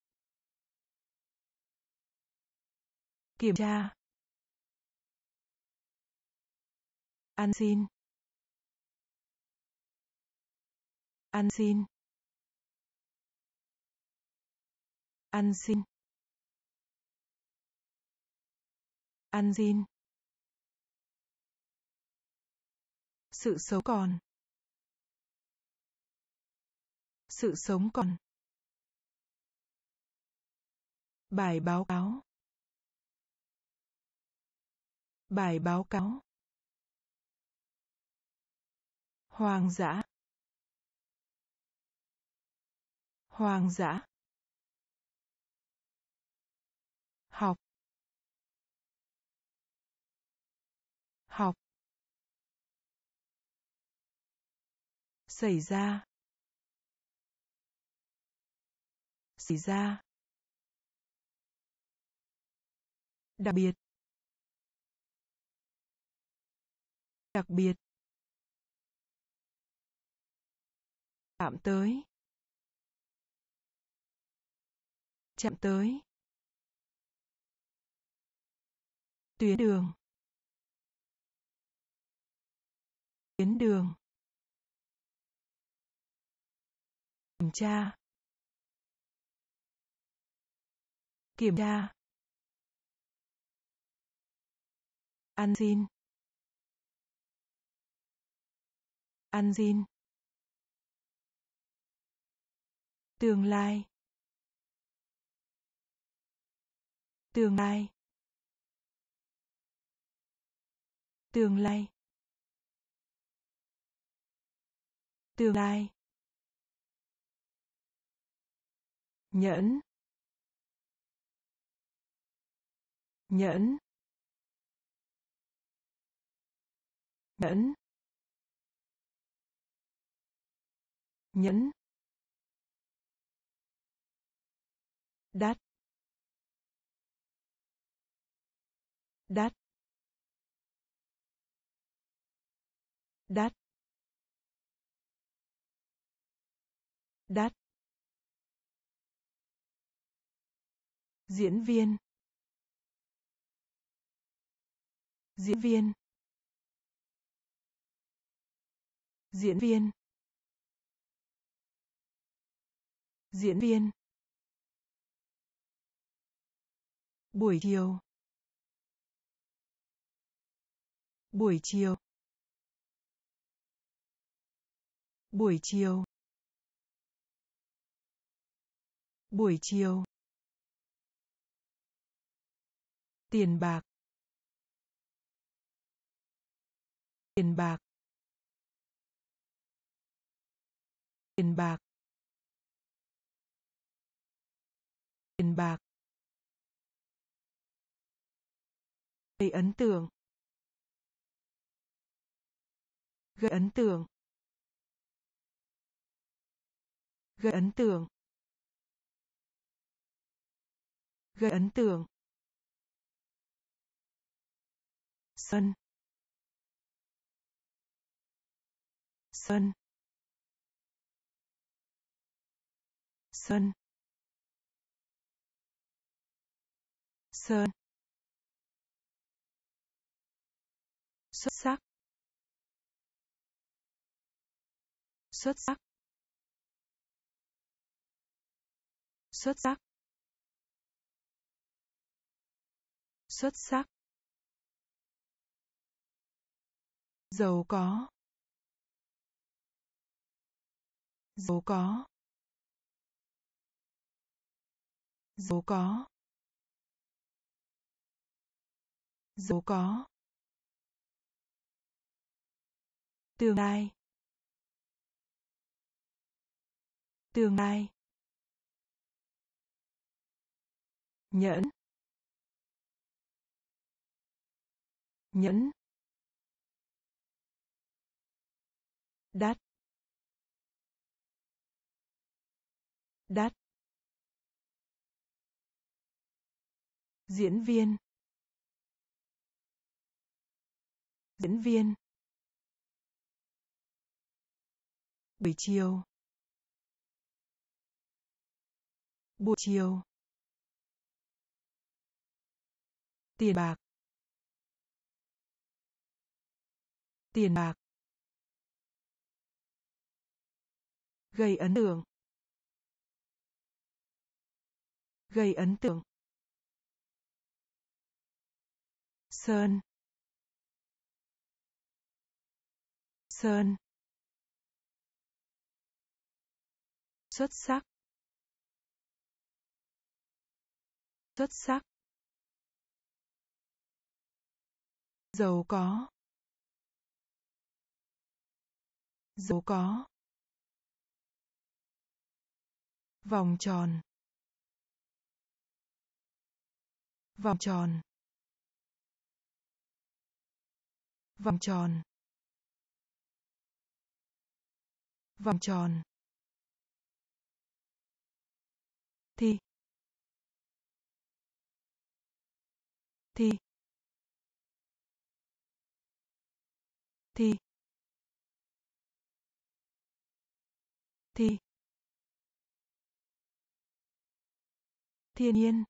A: kiểm tra, ăn xin, ăn xin, ăn xin, ăn xin, sự sống còn, sự sống còn, bài báo cáo, bài báo cáo, hoang dã, Hoang dã. Học. Học. Xảy ra. Xảy ra. Đặc biệt. Đặc biệt. Chạm tới. Chạm tới. Tuyến đường. Tuyến đường. Kiểm tra. Kiểm tra. Ăn xin. Ăn xin. Tương lai. Tương lai. Tương lai. Tương lai. Nhẫn. Nhẫn. Nhẫn. Nhẫn. Đắt. Đắt. Đắt. Đắt. Diễn viên. Diễn viên. Diễn viên. Diễn viên. Buổi chiều. Buổi chiều. Buổi chiều. Buổi chiều. Tiền bạc. Tiền bạc. Tiền bạc. Tiền bạc. Gây ấn tượng. Gây ấn tượng. Gây ấn tượng. Gây ấn tượng. Sân. Sân. Sân. Sơn. Xuất sắc. Xuất sắc. Xuất sắc. Xuất sắc. Giàu có. Giàu có. Giàu có. Giàu có. Tương lai. Tương lai. Nhẫn. Nhẫn. Đắt. Đắt. Diễn viên. Diễn viên. Buổi chiều. Buổi chiều. Tiền bạc. Tiền bạc. Gây ấn tượng. Gây ấn tượng. Sơn. Sơn. Xuất sắc. Xuất sắc. Giàu có. Giàu có. vòng tròn, vòng tròn, vòng tròn, vòng tròn, thi, thi, thi, thi, thiên nhiên,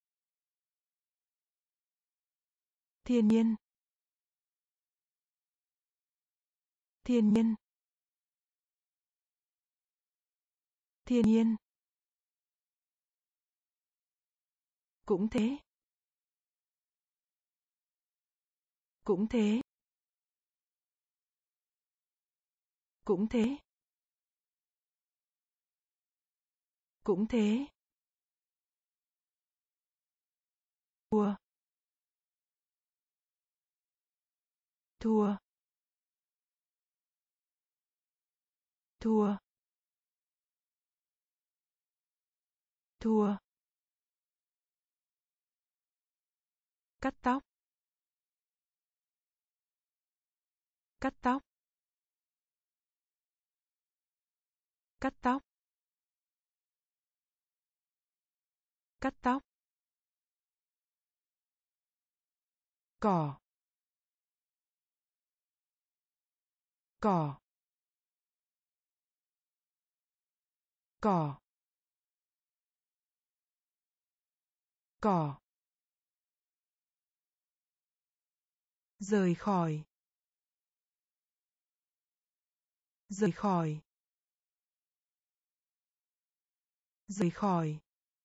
A: thiên nhiên, thiên nhiên, thiên nhiên, cũng thế, cũng thế, cũng thế, cũng thế, thua, thua, thua, thua, cắt tóc, cắt tóc, cắt tóc, cắt tóc, cỏ, cỏ, cỏ, cỏ, rời khỏi, rời khỏi, rời khỏi,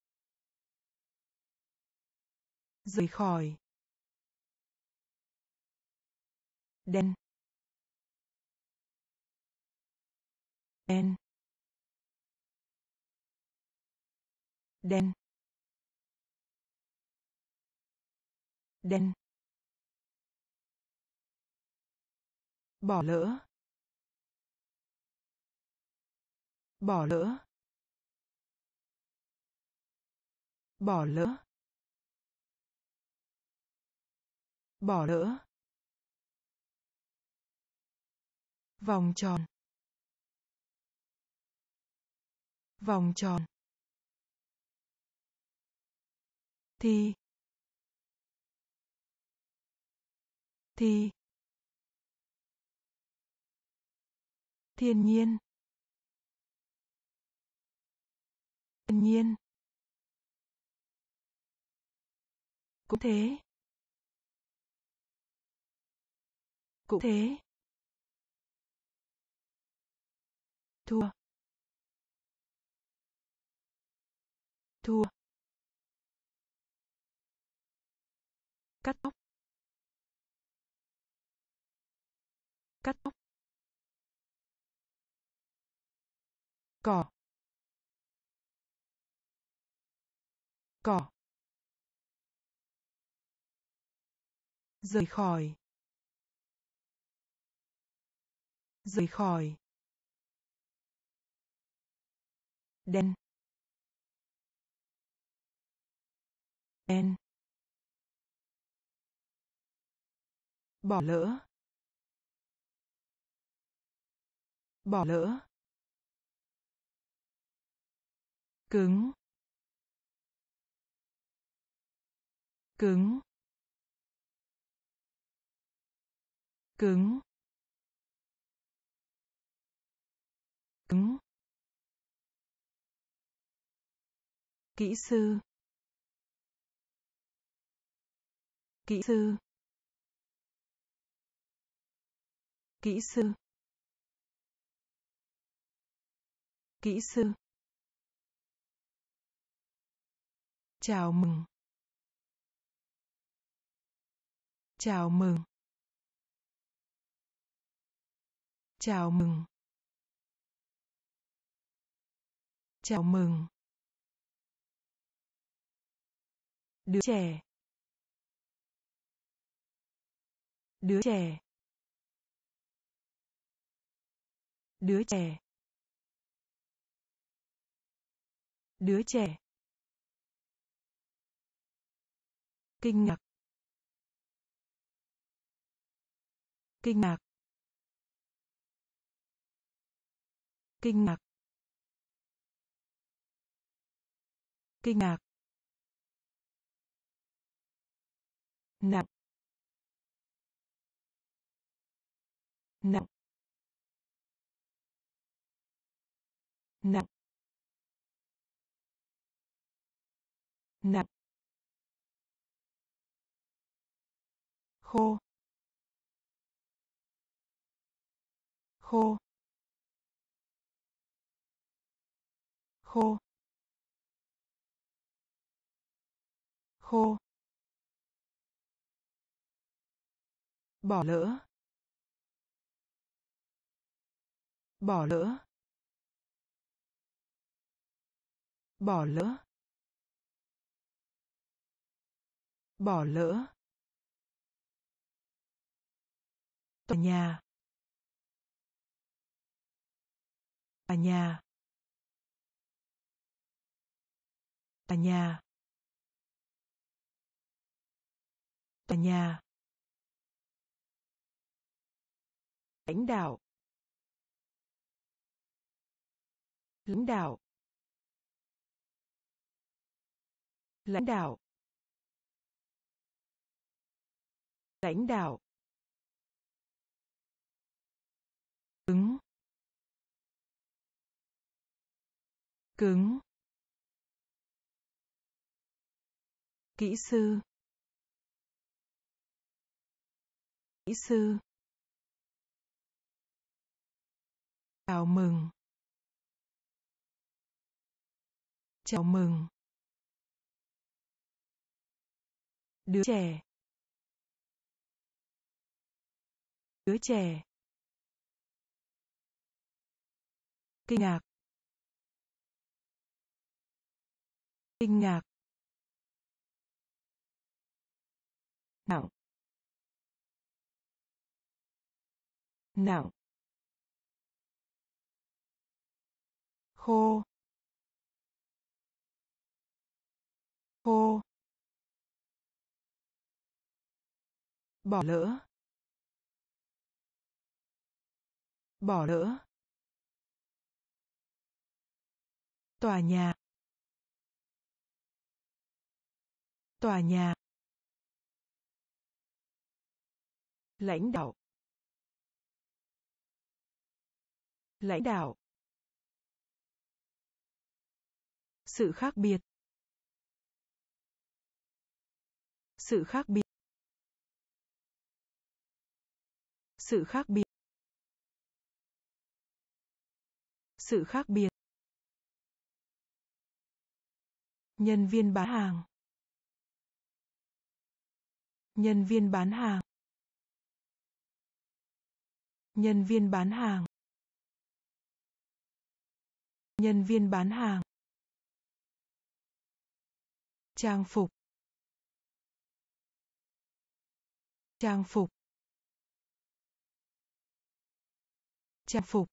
A: rời khỏi, đen, đen, đen, đen, bỏ lỡ, bỏ lỡ, bỏ lỡ, bỏ lỡ, vòng tròn, vòng tròn, thi, thi, thiên nhiên, thiên nhiên, cũng thế, cũng thế, thua, thua, cắt tóc, cắt tóc, cỏ, cỏ, rời khỏi, rời khỏi, đen, đen, bỏ lỡ, bỏ lỡ, cứng, cứng, cứng, cứng, kỹ sư, kỹ sư, kỹ sư, kỹ sư, chào mừng, chào mừng, chào mừng, chào mừng, đứa trẻ, đứa trẻ, đứa trẻ, Đứa trẻ. Kinh ngạc. Kinh ngạc. Kinh ngạc. Kinh ngạc. Nặng. Nặng. Nặng. Nặng. Khô. Khô. Khô. Khô. Bỏ lỡ. Bỏ lỡ. Bỏ lỡ. Bỏ lỡ. Tòa nhà. Tòa nhà. Tòa nhà. Tòa nhà. Lãnh đạo. Lãnh đạo. Lãnh đạo. Lãnh đạo. Cứng. Cứng. Kỹ sư. Kỹ sư. Chào mừng. Chào mừng. Đứa trẻ. Đứa trẻ. Kinh ngạc. Kinh ngạc. Nặng. Nặng. Khô. Khô. Bỏ lỡ. Bỏ lỡ. Tòa nhà. Tòa nhà. Lãnh đạo. Lãnh đạo. Sự khác biệt. Sự khác biệt. Sự khác biệt. Sự khác biệt. Nhân viên bán hàng. Nhân viên bán hàng. Nhân viên bán hàng. Nhân viên bán hàng. Trang phục. Trang phục. Trang phục.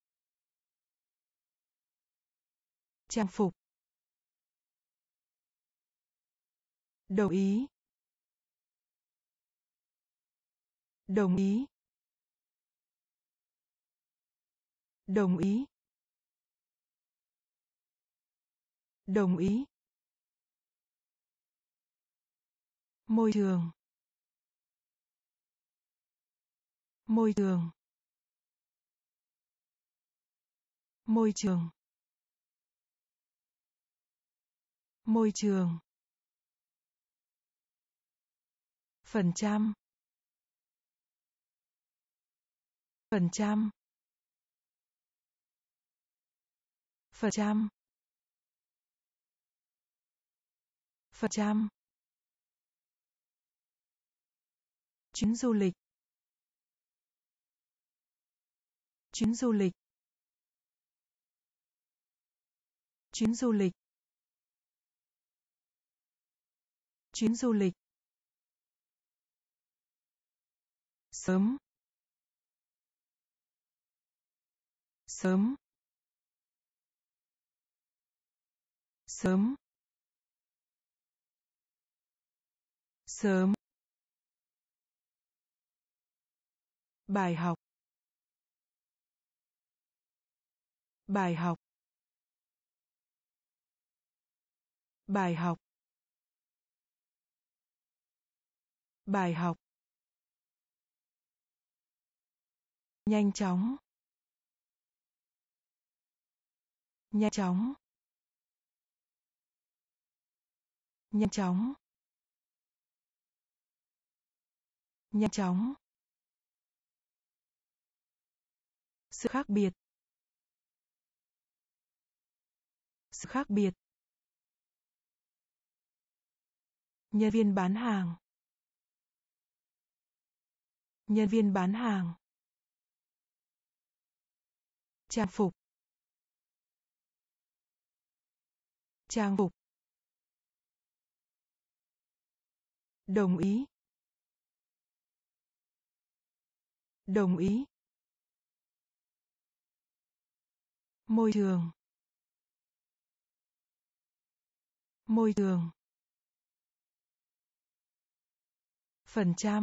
A: Trang phục. Đồng ý. Đồng ý. Đồng ý. Đồng ý. Môi trường. Môi trường. Môi trường. Môi trường. Phần trăm. Phần trăm. Phần trăm. Phần trăm. Chuyến du lịch. Chuyến du lịch. Chuyến du lịch. Chuyến du lịch. Sớm. Sớm. sớm, sớm, bài học, bài học, bài học, bài học, nhanh chóng, nhanh chóng, nhanh chóng, nhanh chóng, sự khác biệt, sự khác biệt, nhân viên bán hàng, nhân viên bán hàng, trang phục, trang phục, đồng ý, đồng ý, môi trường, môi trường, phần trăm,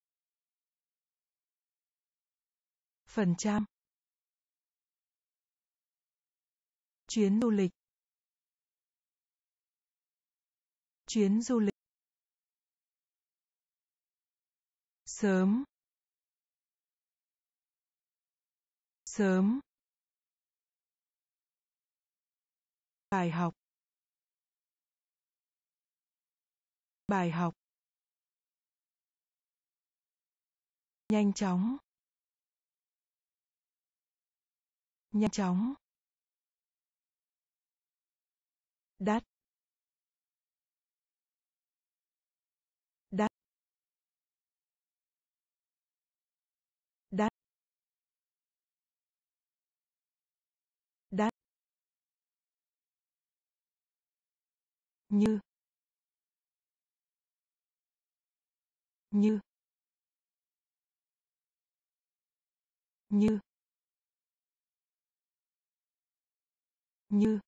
A: phần trăm, chuyến du lịch, chuyến du lịch, sớm, sớm, bài học, bài học, nhanh chóng, nhanh chóng, đắt, đắt, đắt, đắt, như, như, như, như,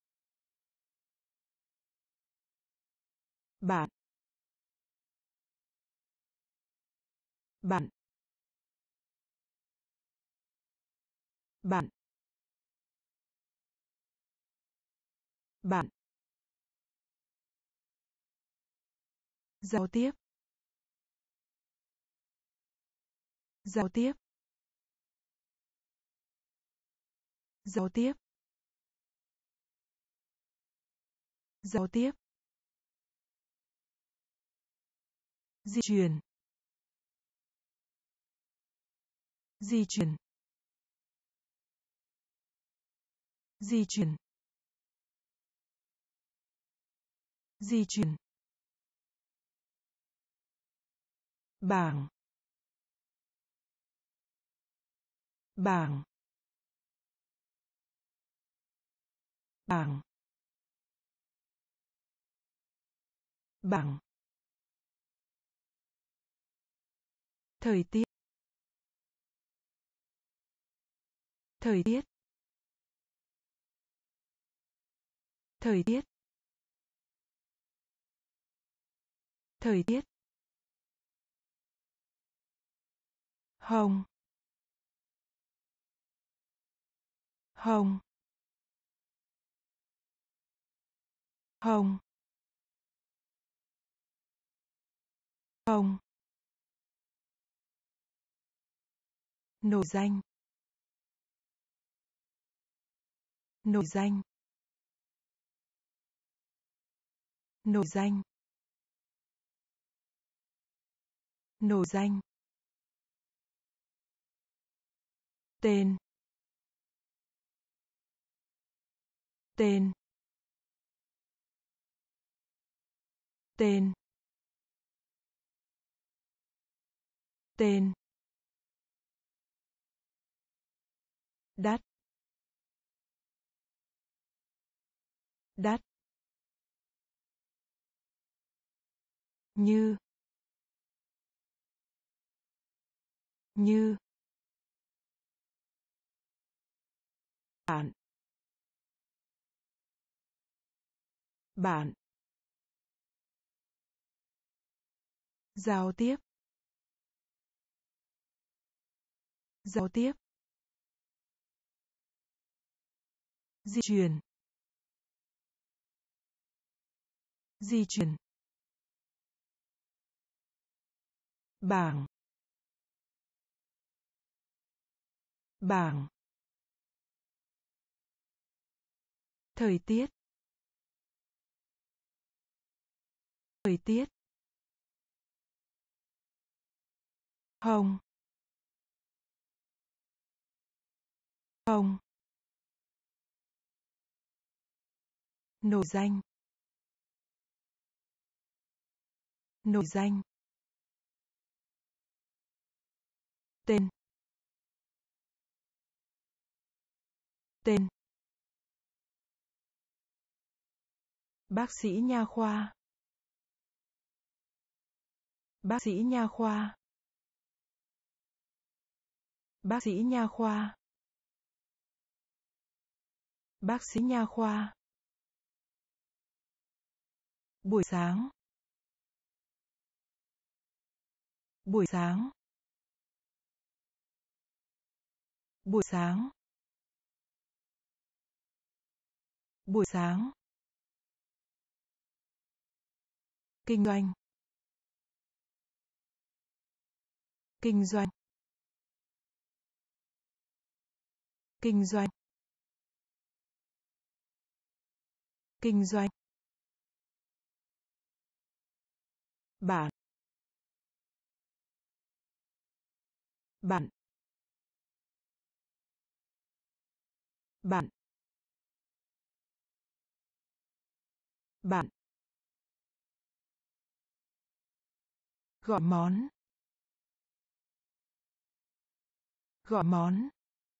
A: bạn, bạn, bạn, bạn, giao tiếp, giao tiếp, giao tiếp, giao tiếp, di chuyển, di chuyển, di chuyển, di chuyển, bảng, bảng, bảng, bảng, thời tiết, thời tiết, thời tiết, thời tiết, hồng, hồng, hồng, hồng, nổi danh, nổi danh, nổi danh, nổi danh, tên, tên, tên, tên, đắt, đắt, như, như, bạn, Bạn. Giao tiếp. Giao tiếp. Di chuyển. Di chuyển. Bảng. Bảng. Thời tiết. Thời tiết. Hồng. Hồng. Nổi danh. Nổi danh. Tên. Tên. Bác sĩ nha khoa. Bác sĩ nha khoa. Bác sĩ nha khoa. Bác sĩ nha khoa. Buổi sáng. Buổi sáng. Buổi sáng. Buổi sáng. Kinh doanh. Kinh doanh. Kinh doanh. Kinh doanh. Bạn. Bạn. Bạn. Bạn. Gọi món. Gọi món.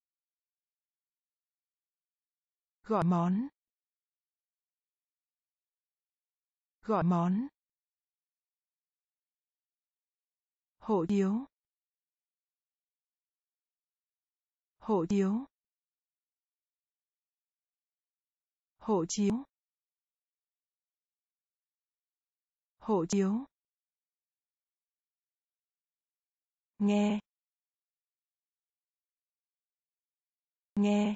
A: Gọi món. Gọi món. Hộ chiếu. Hộ chiếu. Hộ chiếu. Hộ chiếu. Nghe. Nghe.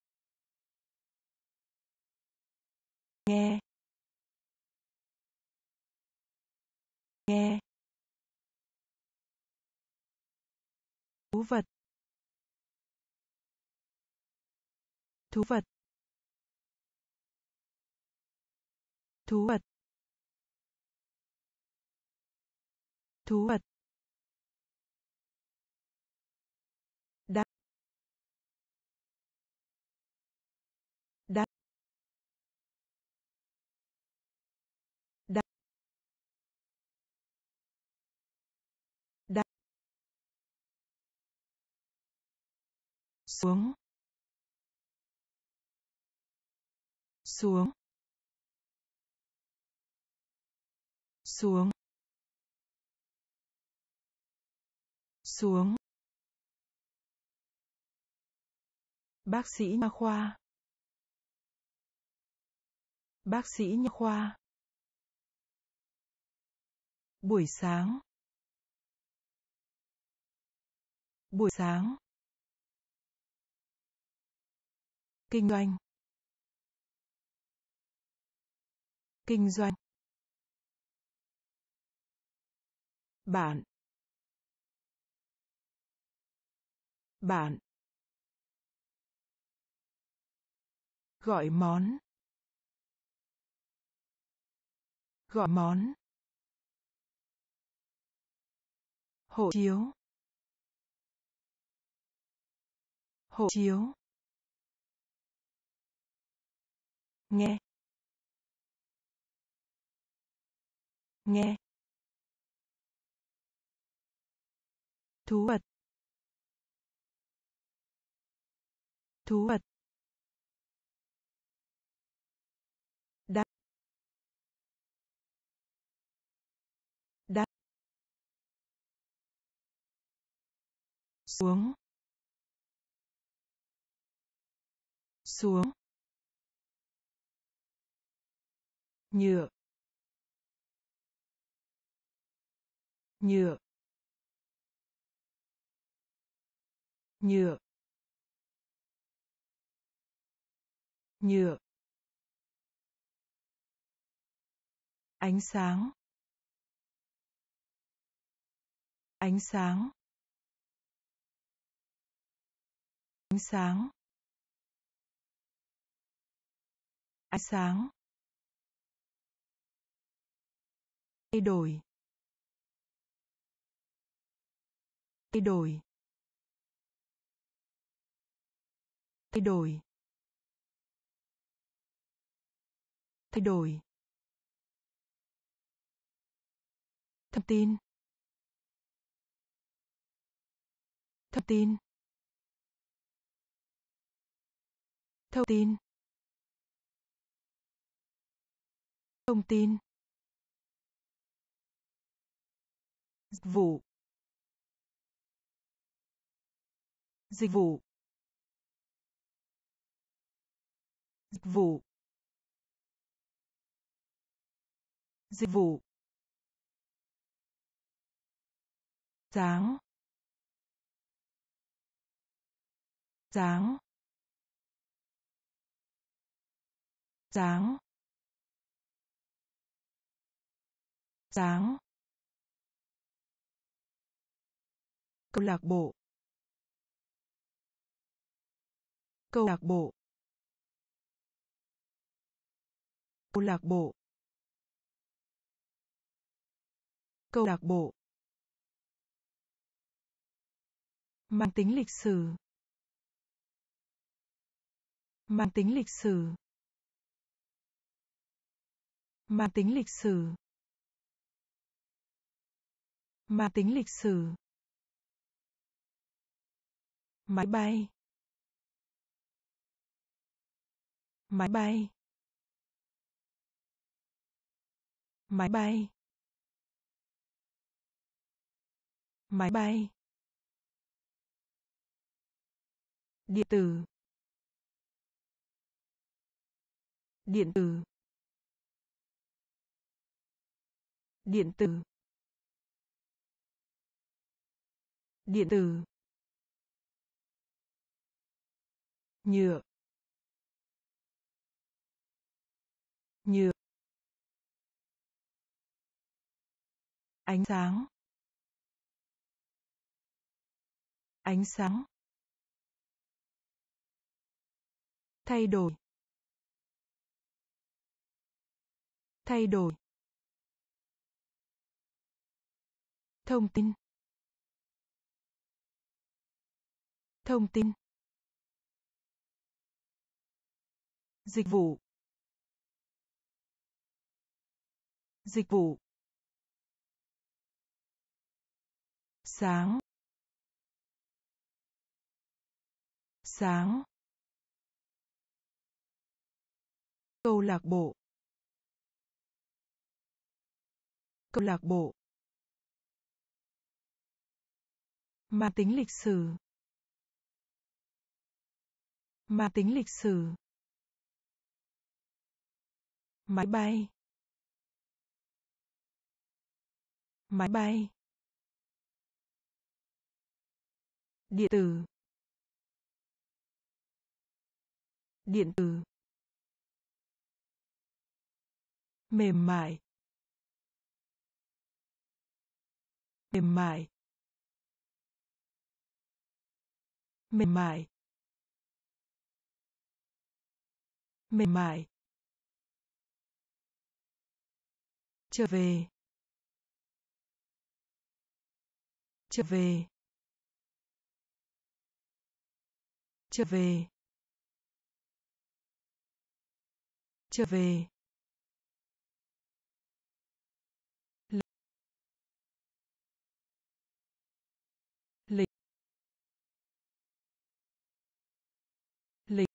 A: Nghe. Nghe. Thú vật. Thú vật. Thú vật. Thú vật. Đắt. Đắt. Đắt. Đắt. Xuống. Xuống. Xuống. Xuống. Bác sĩ nha khoa. Bác sĩ nha khoa. Buổi sáng. Buổi sáng. Kinh doanh. Kinh doanh. Bạn. Bạn. Gọi món. Gọi món. Hộ chiếu. Hộ chiếu. Nghe. Nghe. Thú vật. Thú vật. Đắt. Đắt. Xuống. Xuống. nhựa, nhựa, nhựa, nhựa, ánh sáng, ánh sáng, ánh sáng, ánh sáng, thay đổi, thay đổi, thay đổi, thay đổi, thông tin, thông tin, thông tin, thông tin, dịch vụ, dịch vụ, dịch vụ, dịch vụ, dáng, dáng, dáng, dáng, câu lạc bộ, câu lạc bộ, câu lạc bộ, câu lạc bộ, mang tính lịch sử, mang tính lịch sử, mang tính lịch sử, mang tính lịch sử, máy bay, máy bay, máy bay, máy bay, điện tử, điện tử, điện tử, điện tử, nhựa, nhựa, ánh sáng, ánh sáng, thay đổi, thay đổi, thông tin, thông tin, dịch vụ, dịch vụ, sáng, sáng, câu lạc bộ, câu lạc bộ, mang tính lịch sử, mang tính lịch sử, máy bay, máy bay, điện tử, điện tử, mềm mại, mềm mại, mềm mại, mềm mại, trở về, trở về, trở về, trở về, lịch, lịch, lịch,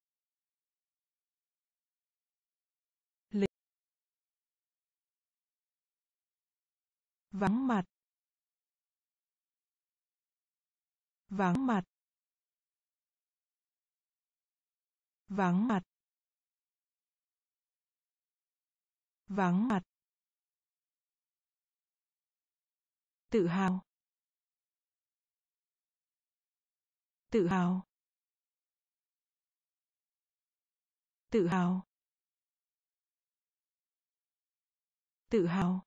A: lịch, vắng mặt, vắng mặt, vắng mặt, Vắng mặt. Tự hào. Tự hào. Tự hào. Tự hào.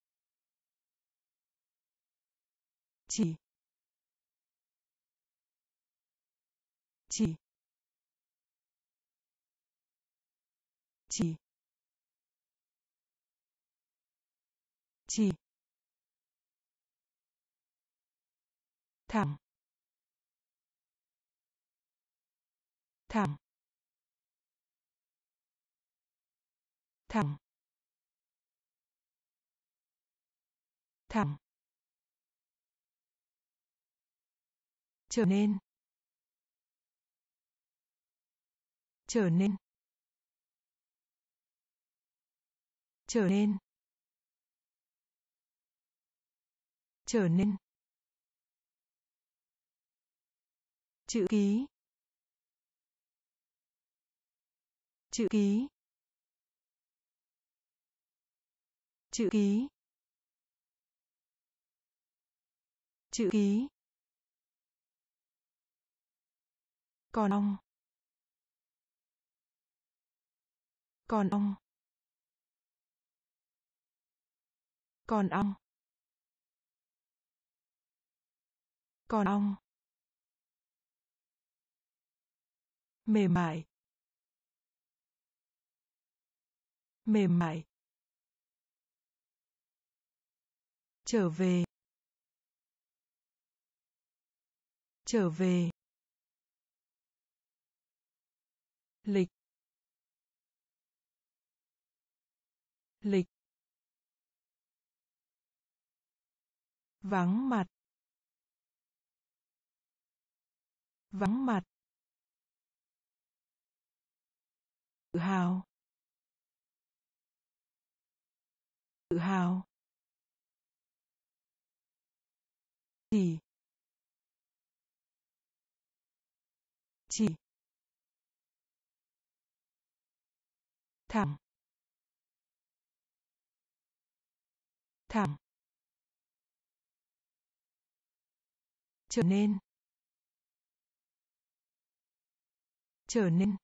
A: Chỉ. Chỉ. Chỉ. Chỉ. Thẳng. Thẳng. Thẳng. Thẳng. Trở nên. Trở nên. Trở nên. Trở nên. Chữ ký. Chữ ký. Chữ ký. Chữ ký. Còn ong. Còn ong. Còn ong. Còn ong. Mềm mại. Mềm mại. Trở về. Trở về. Lịch. Lịch. Vắng mặt. Vắng mặt. Tự hào. Tự hào. Chỉ. Chỉ. Thẳng. Thẳng. Trở nên. Trở nên.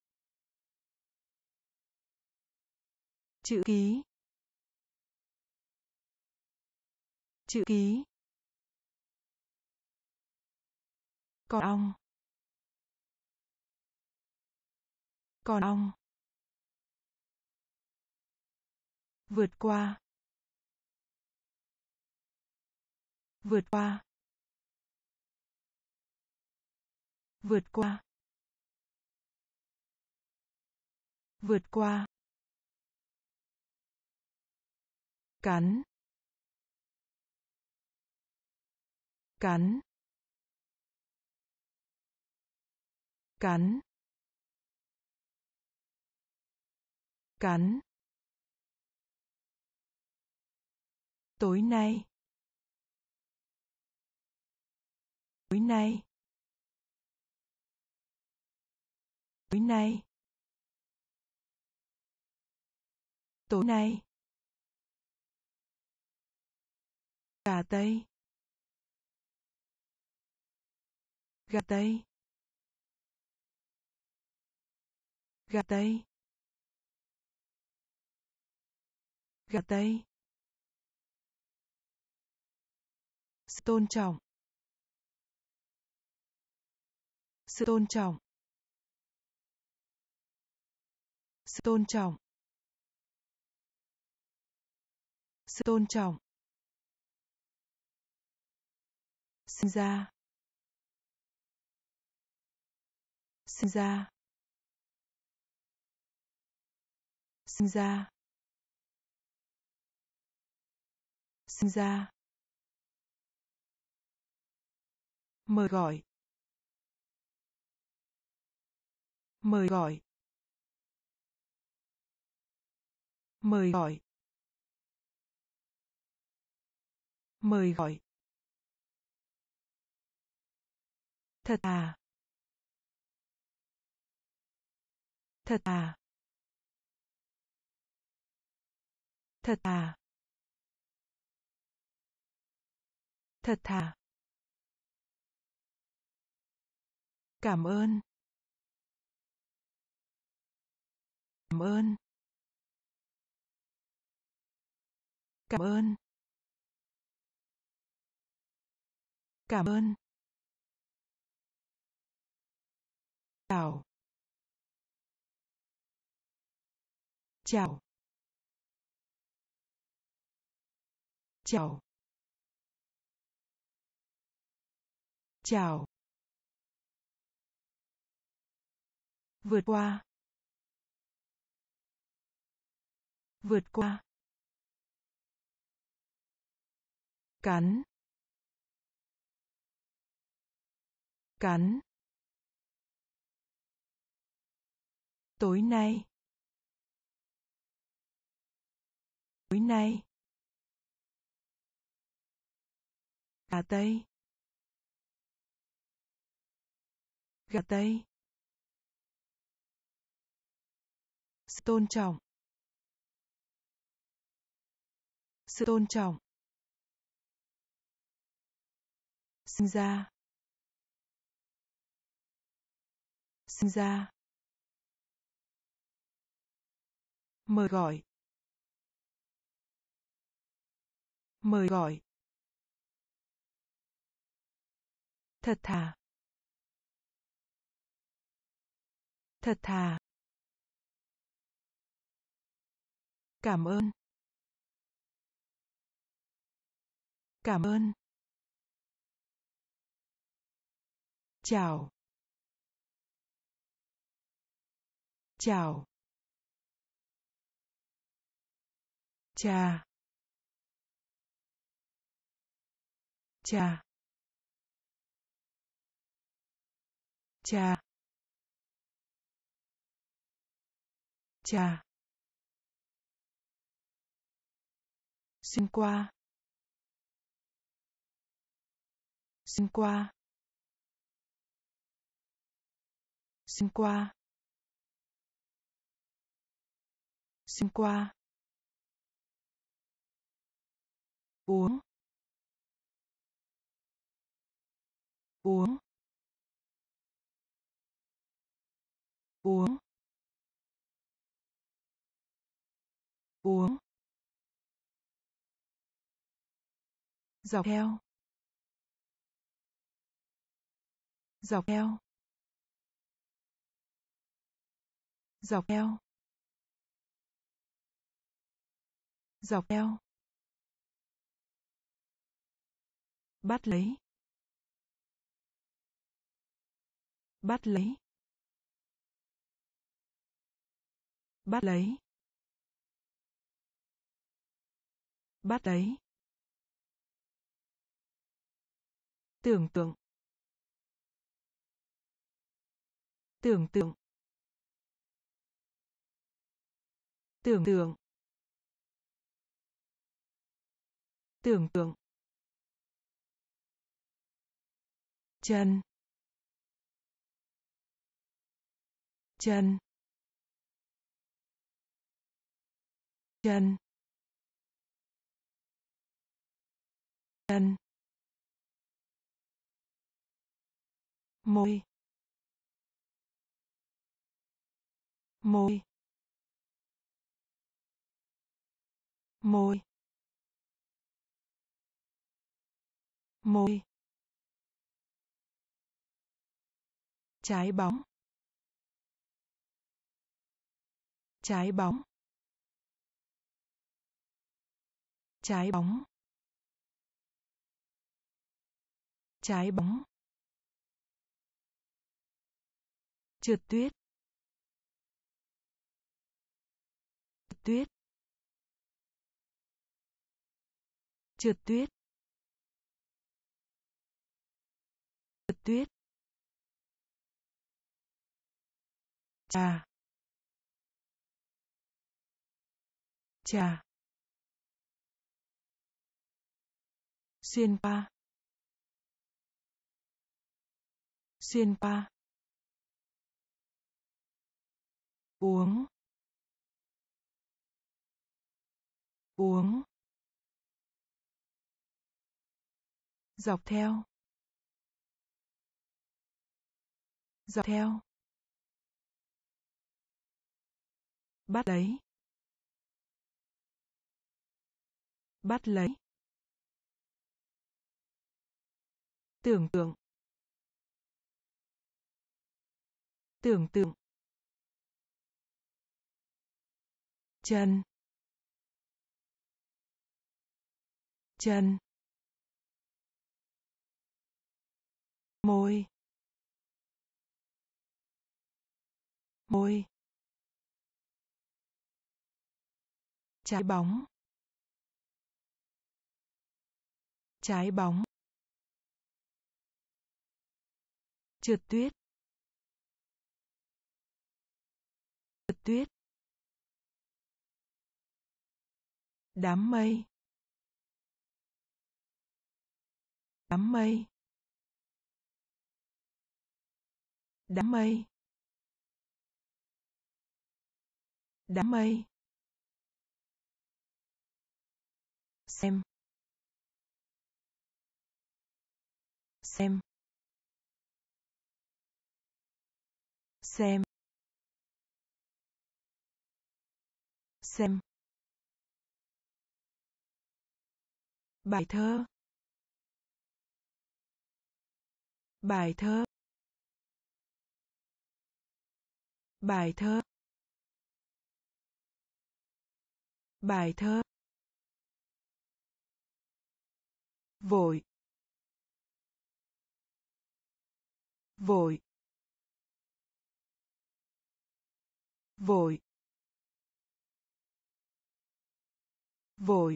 A: Chữ ký. Chữ ký. Còn ong. Còn ong. Vượt qua. Vượt qua. Vượt qua. Vượt qua. Cắn. Cắn. Cắn. Cắn. Tối nay. Tối nay. Tối nay. Tối nay. Gà tây. Gà tây. Gà tây. Gà tây. Sự tôn trọng. Sự tôn trọng. Sự tôn trọng. Sự tôn trọng. Sinh ra. Sinh ra. Sinh ra. Sinh ra. Mời gọi. Mời gọi. Mời gọi. Mời gọi. Thật à. Thật à. Thật thà. Thật thà. Cảm ơn. Cảm ơn. Cảm ơn. Cảm ơn. Chào. Chào. Chào. Chào. Vượt qua. Vượt qua. Cắn. Cắn. Tối nay. Tối nay. Gà tây. Gà tây. Sự tôn trọng. Sự tôn trọng. Sinh ra. Sinh ra. Mời gọi. Mời gọi. Thật thà. Thật thà. Cảm ơn. Cảm ơn. Chào. Chào. Trà. Trà. Trà. Trà. Xuyên qua. Xuyên qua. Xuyên qua. Xuyên qua. Uống. Uống. Uống. Uống. Dọc theo. Dọc theo. Dọc theo. Dọc theo. Bắt lấy. Bắt lấy. Bắt lấy. Bắt lấy. Tưởng tượng. Tưởng tượng. Tưởng tượng. Tưởng tượng. Chân. Chân. Chân. Chân. Môi. Môi. Môi. Môi. Trái bóng. Trái bóng. Trái bóng. Trái bóng. Trượt tuyết. Tuyết. Trượt tuyết. Trượt tuyết. Trà. Trà. Xuyên qua. Xuyên qua. Uống. uống, dọc theo, dọc theo, bắt lấy, bắt lấy, tưởng tượng, tưởng tượng, chân, chân, môi, môi, trái bóng, trái bóng, trượt tuyết, trượt tuyết, đám mây, đám mây, đám mây, đám mây, xem, xem, xem, xem, bài thơ, bài thơ, bài thơ, bài thơ, vội, vội, vội, vội,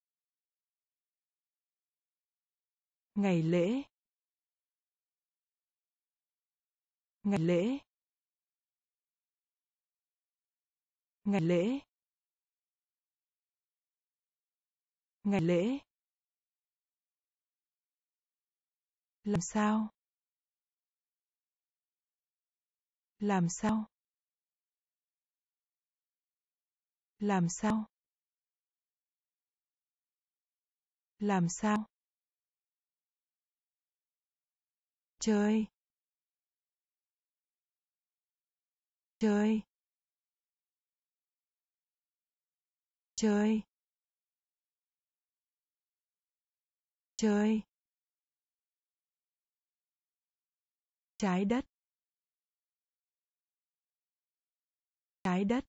A: ngày lễ, ngày lễ, ngày lễ, ngày lễ, làm sao, làm sao, làm sao, làm sao, chơi, chơi, chơi, chơi, trái đất, trái đất,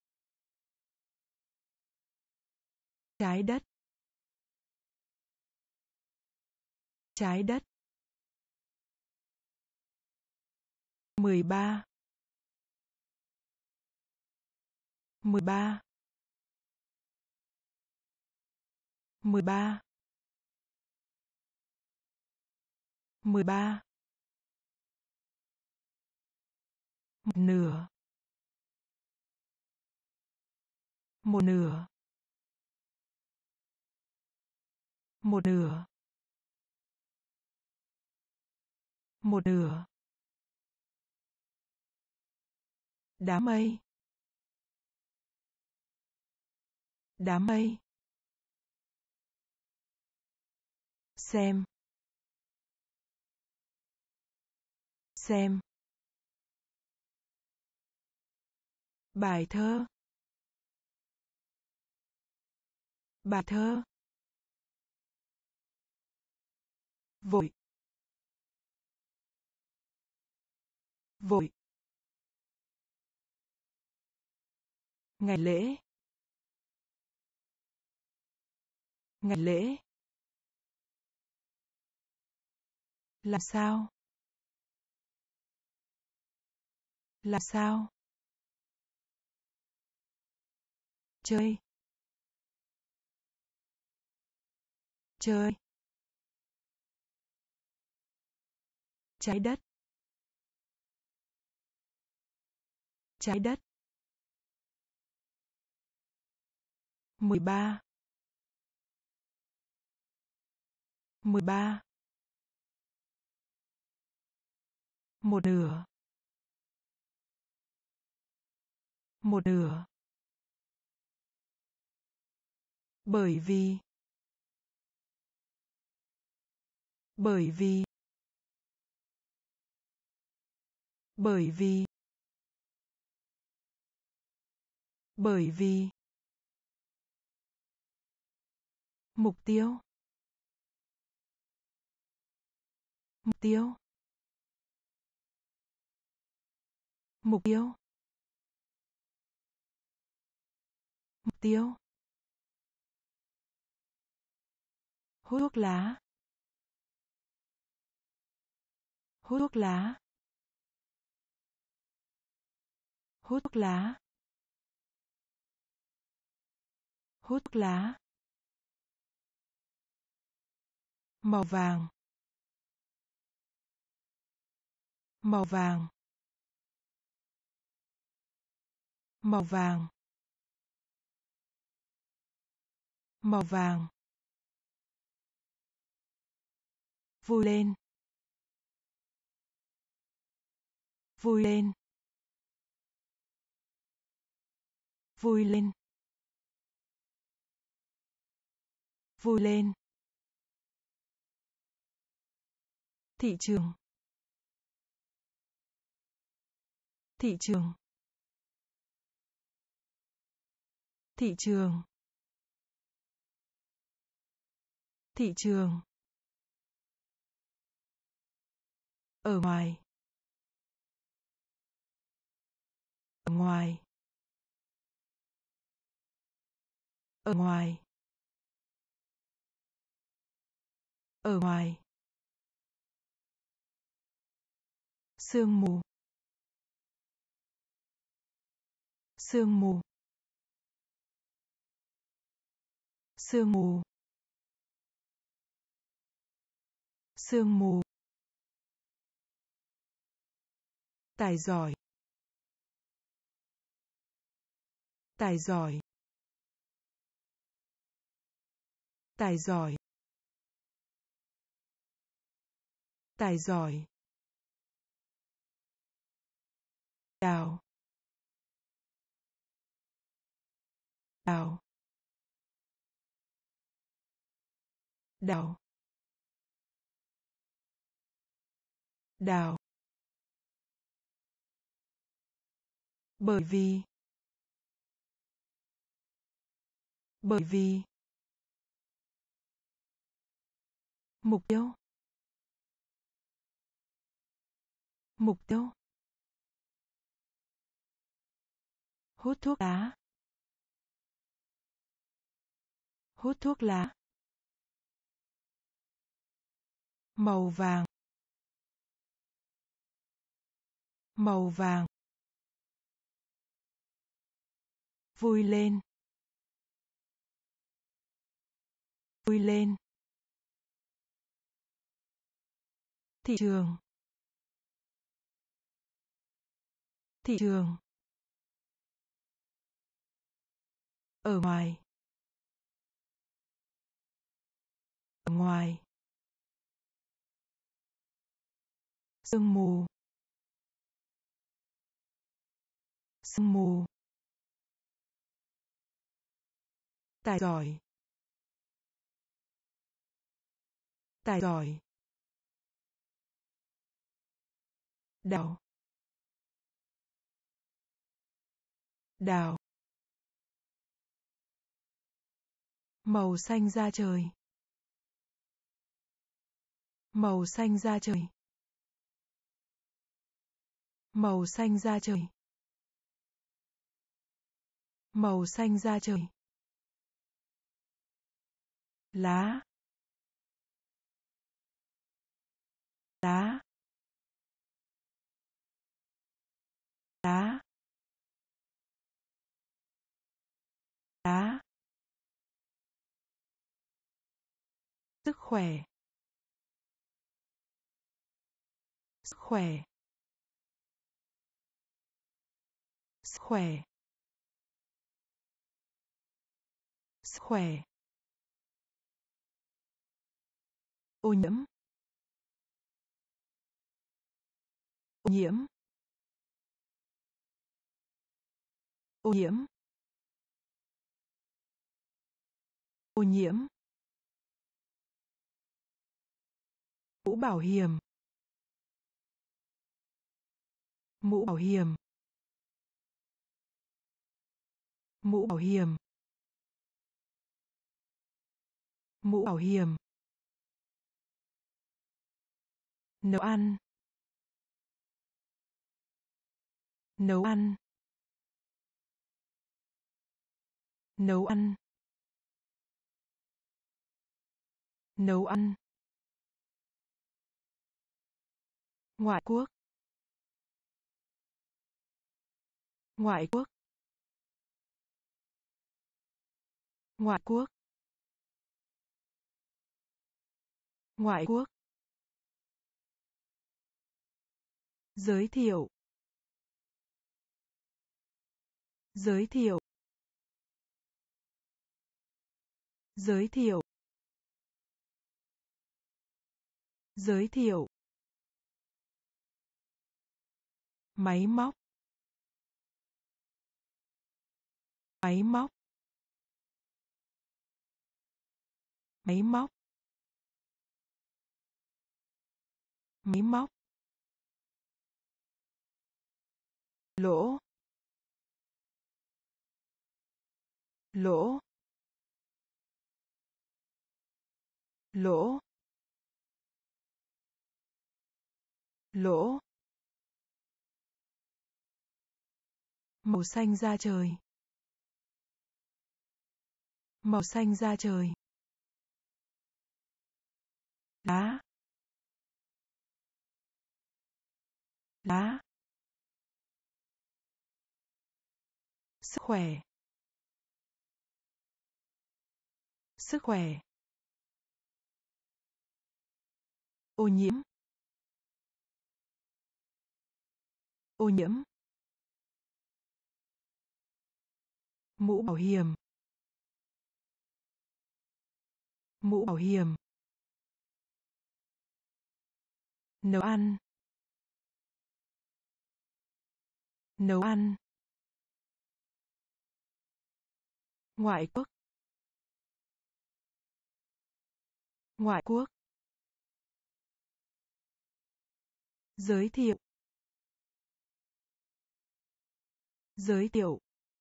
A: trái đất, trái đất, 13, 13, 13, 13, một nửa, một nửa, một nửa, một nửa, đám mây, đám mây, xem, xem, bài thơ, bài thơ, vội, vội, ngày lễ, ngày lễ, làm sao, làm sao, chơi, chơi, trái đất, trái đất, 13, 13, một nửa, một nửa, Bởi vì. Bởi vì. Bởi vì. Bởi vì. Mục tiêu. Mục tiêu. Mục tiêu. Mục tiêu. Hút thuốc lá. Hút thuốc lá. Hút thuốc lá. Hút thuốc lá. Màu vàng. Màu vàng. Màu vàng. Màu vàng. Vui lên. Vui lên. Vui lên. Vui lên. Thị trường. Thị trường. Thị trường. Thị trường. Ở ngoài. Ở ngoài. Ở ngoài. Ở ngoài. Sương mù. Sương mù. Sương mù. Sương mù. Tài giỏi. Tài giỏi. Tài giỏi. Tài giỏi. Đào. Đào. Đào. Đào. Bởi vì. Bởi vì. Mục tiêu. Mục tiêu. Hút thuốc lá. Hút thuốc lá. Màu vàng. Màu vàng. Vui lên. Vui lên. Thị trường. Thị trường. Ở ngoài. Ở ngoài. Sương mù. Sương mù. Tài giỏi. Tài giỏi. Đào. Đào. Màu xanh da trời. Màu xanh da trời. Màu xanh da trời. Màu xanh da trời. Lá. Lá. Lá. Lá. Sức khỏe. Sức khỏe. Sức khỏe. Sức khỏe. Ô nhiễm. Ô nhiễm. Ô nhiễm. Ô nhiễm. Mũ bảo hiểm. Mũ bảo hiểm. Mũ bảo hiểm. Mũ bảo hiểm. Nấu ăn. Nấu ăn. Nấu ăn. Nấu ăn. Ngoại quốc. Ngoại quốc. Ngoại quốc. Ngoại quốc. Giới thiệu. Giới thiệu. Giới thiệu. Giới thiệu. Máy móc. Máy móc. Máy móc. Máy móc. Lỗ. Lỗ. Lỗ. Lỗ. Màu xanh da trời. Màu xanh da trời. Lá. Lá. Sức khỏe. Sức khỏe. Ô nhiễm. Ô nhiễm. Mũ bảo hiểm. Mũ bảo hiểm. Nấu ăn. Nấu ăn. Ngoại quốc. Ngoại quốc. Giới thiệu. Giới thiệu.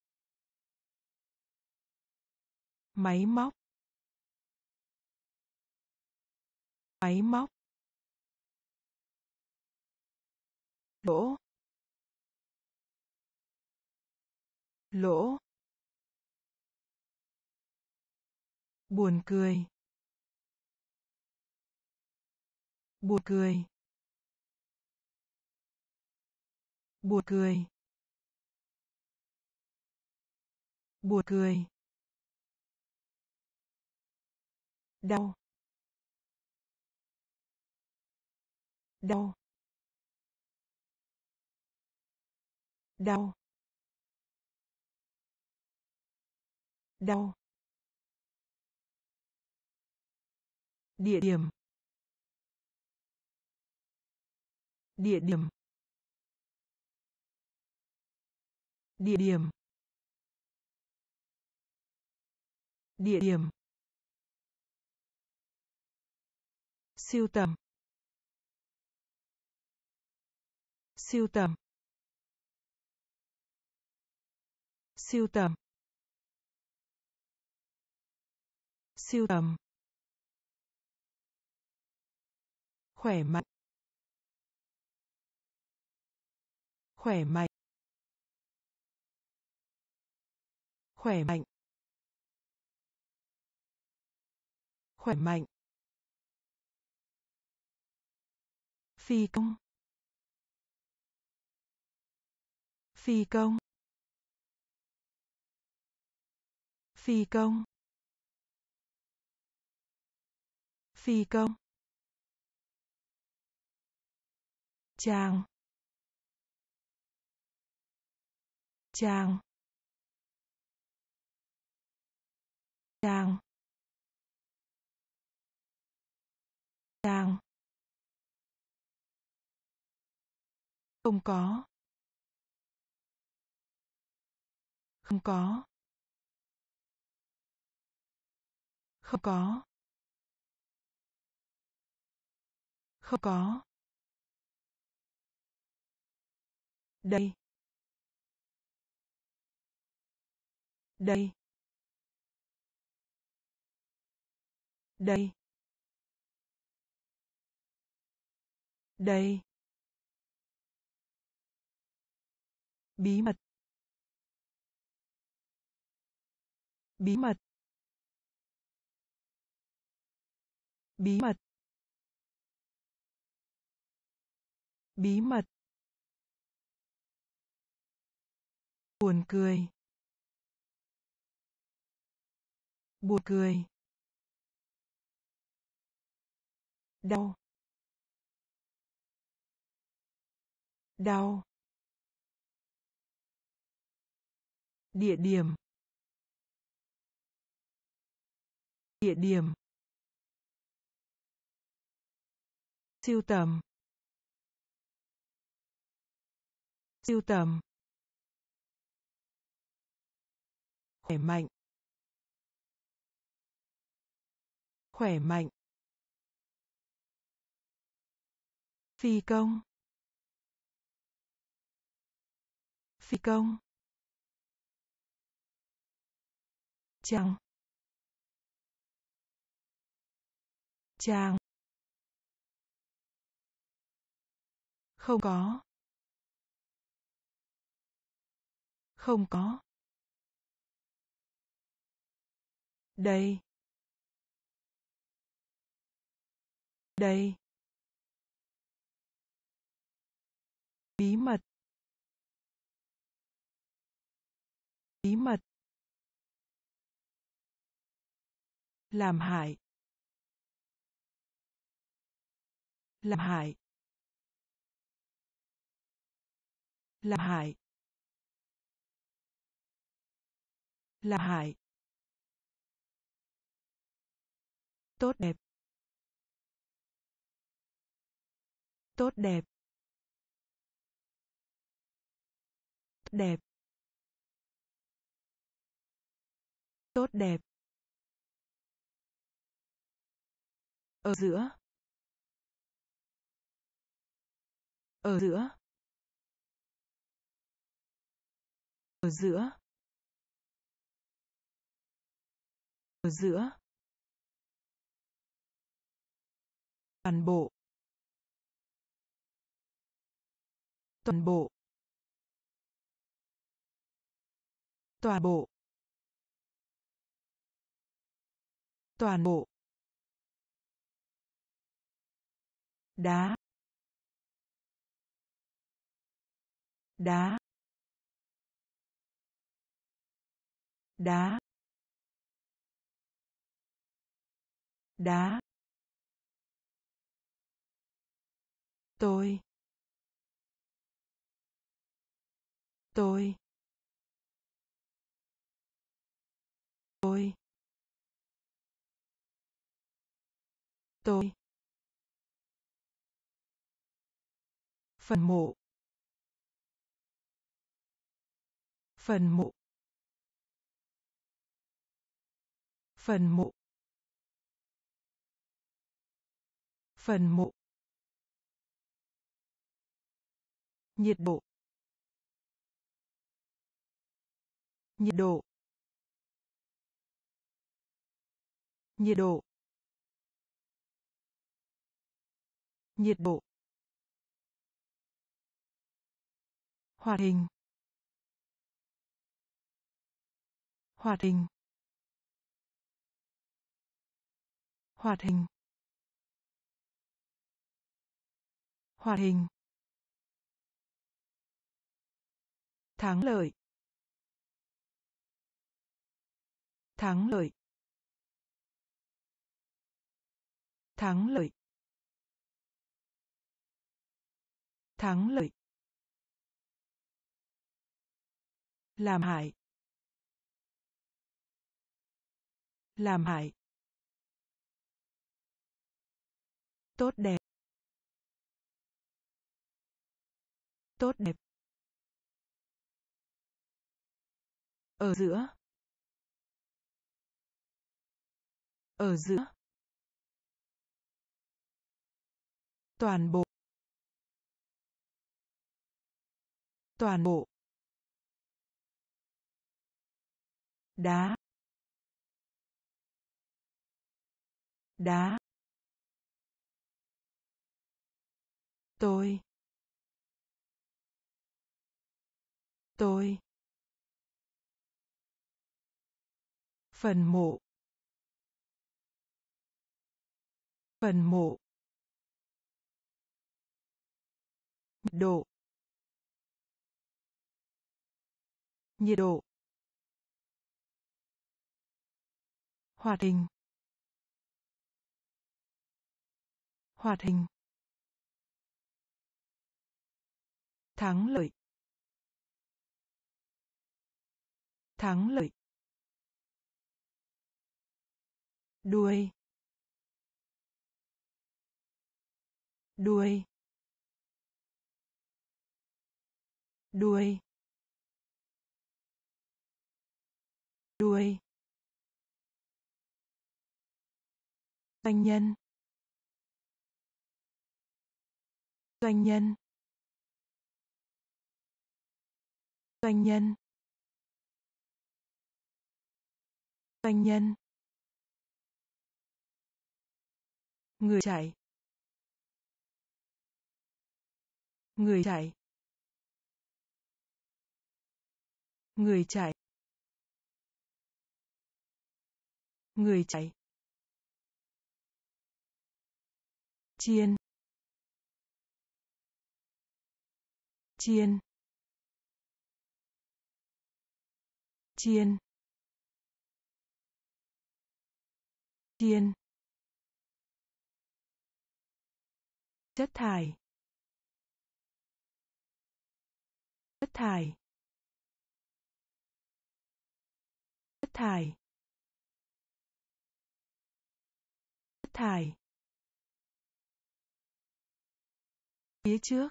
A: Máy móc. Máy móc. Lỗ. Lỗ. Buồn cười. Buồn cười. Buồn cười. Buồn cười. Đau. Đau. Đau. Đau. Địa điểm. Địa điểm. Địa điểm. Địa điểm. Sưu tầm. Sưu tầm. Sưu tầm. Sưu tầm. Khỏe mạnh. Khỏe mạnh. Khỏe mạnh. Khỏe mạnh. Phi công. Phi công. Phi công. Phi công. Trang. Trang. Trang. Trang. Không có. Không có. Không có. Không có. Đây. Đây. Đây. Đây. Bí mật. Bí mật. Bí mật. Bí mật. Buồn cười. Buồn cười. Đau. Đau. Địa điểm. Địa điểm. Sưu tầm. Sưu tầm. Khỏe mạnh. Khỏe mạnh. Phi công. Phi công. Chàng. Chàng. Không có. Không có. Đây. Đây. Bí mật. Bí mật. Làm hại. Làm hại. Làm hại. Làm hại. Tốt đẹp. Tốt đẹp. Đẹp. Tốt đẹp. Ở giữa. Ở giữa. Ở giữa. Ở giữa. Toàn bộ. Toàn bộ. Toàn bộ. Toàn bộ. Đá. Đá. Đá. Đá. Tôi. Tôi. Tôi. Tôi. Phần mộ. Phần mộ. Phần mộ. Phần mộ. Nhiệt độ. Nhiệt độ. Nhiệt độ. Nhiệt độ. Hoạt hình. Hoạt hình. Hoạt hình. Hoạt hình. Thắng lợi. Thắng lợi. Thắng lợi. Thắng lợi. Làm hại. Làm hại. Tốt đẹp. Tốt đẹp. Ở giữa. Ở giữa. Toàn bộ. Toàn bộ. Đá. Đá. Tôi. Tôi. Phần mộ. Phần mộ. Nhiệt độ. Nhiệt độ. Hoạt hình. Hoạt hình. Thắng lợi. Thắng lợi. Đuôi. Đuôi. Đuôi. Đuôi. Doanh nhân. Doanh nhân. Doanh nhân. Doanh nhân. Người chạy. Người chạy. Người chạy. Người chạy. Chiên. Chiên. Chiên. Chiên. Chất thải. Chất thải. Chất thải. Chất thải. Phía trước.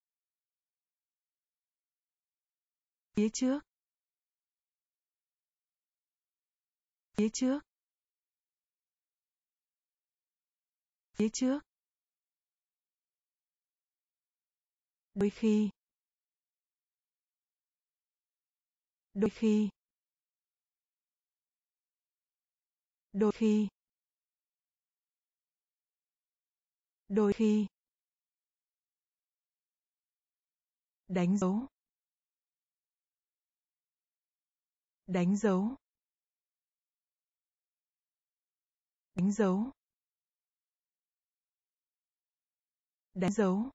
A: Phía trước. Phía trước. Phía trước. Đôi khi. Đôi khi. Đôi khi. Đôi khi. Đánh dấu. Đánh dấu. Đánh dấu. Đánh dấu.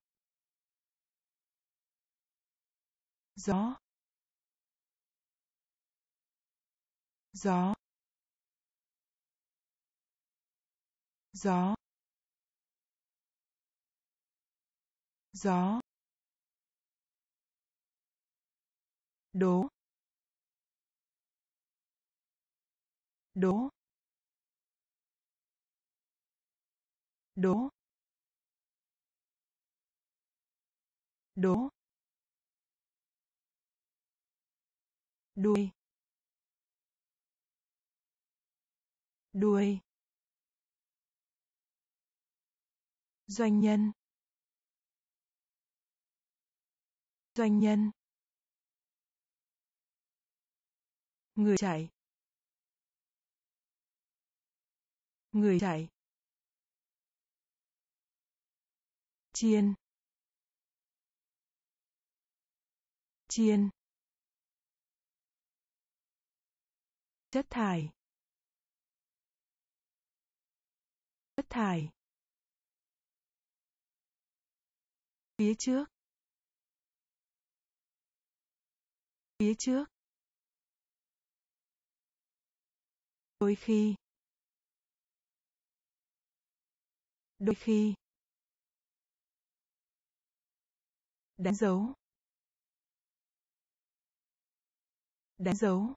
A: Gió. Gió. Gió. Gió. Đố. Đố. Đố. Đố. Đuôi. Đuôi. Doanh nhân. Doanh nhân. Người chạy. Người chạy. Chiên. Chiên. Chất thải. Chất thải. Phía trước. Phía trước. Đôi khi. Đôi khi. Đánh dấu. Đánh dấu.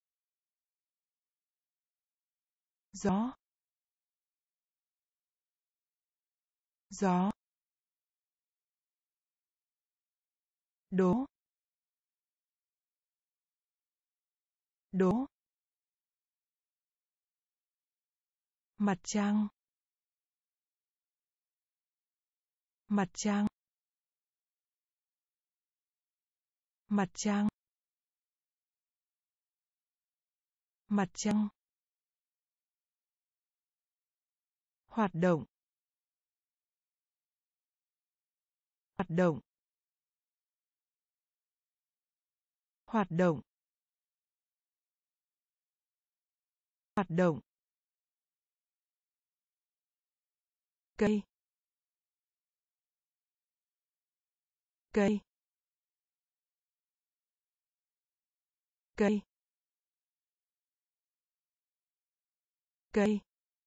A: Gió. Gió. Đố. Đố. Mặt trăng. Mặt trăng. Mặt trăng. Mặt trăng. Hoạt động. Hoạt động. Hoạt động. Hoạt động. Cây. Cây. Cây. Cây.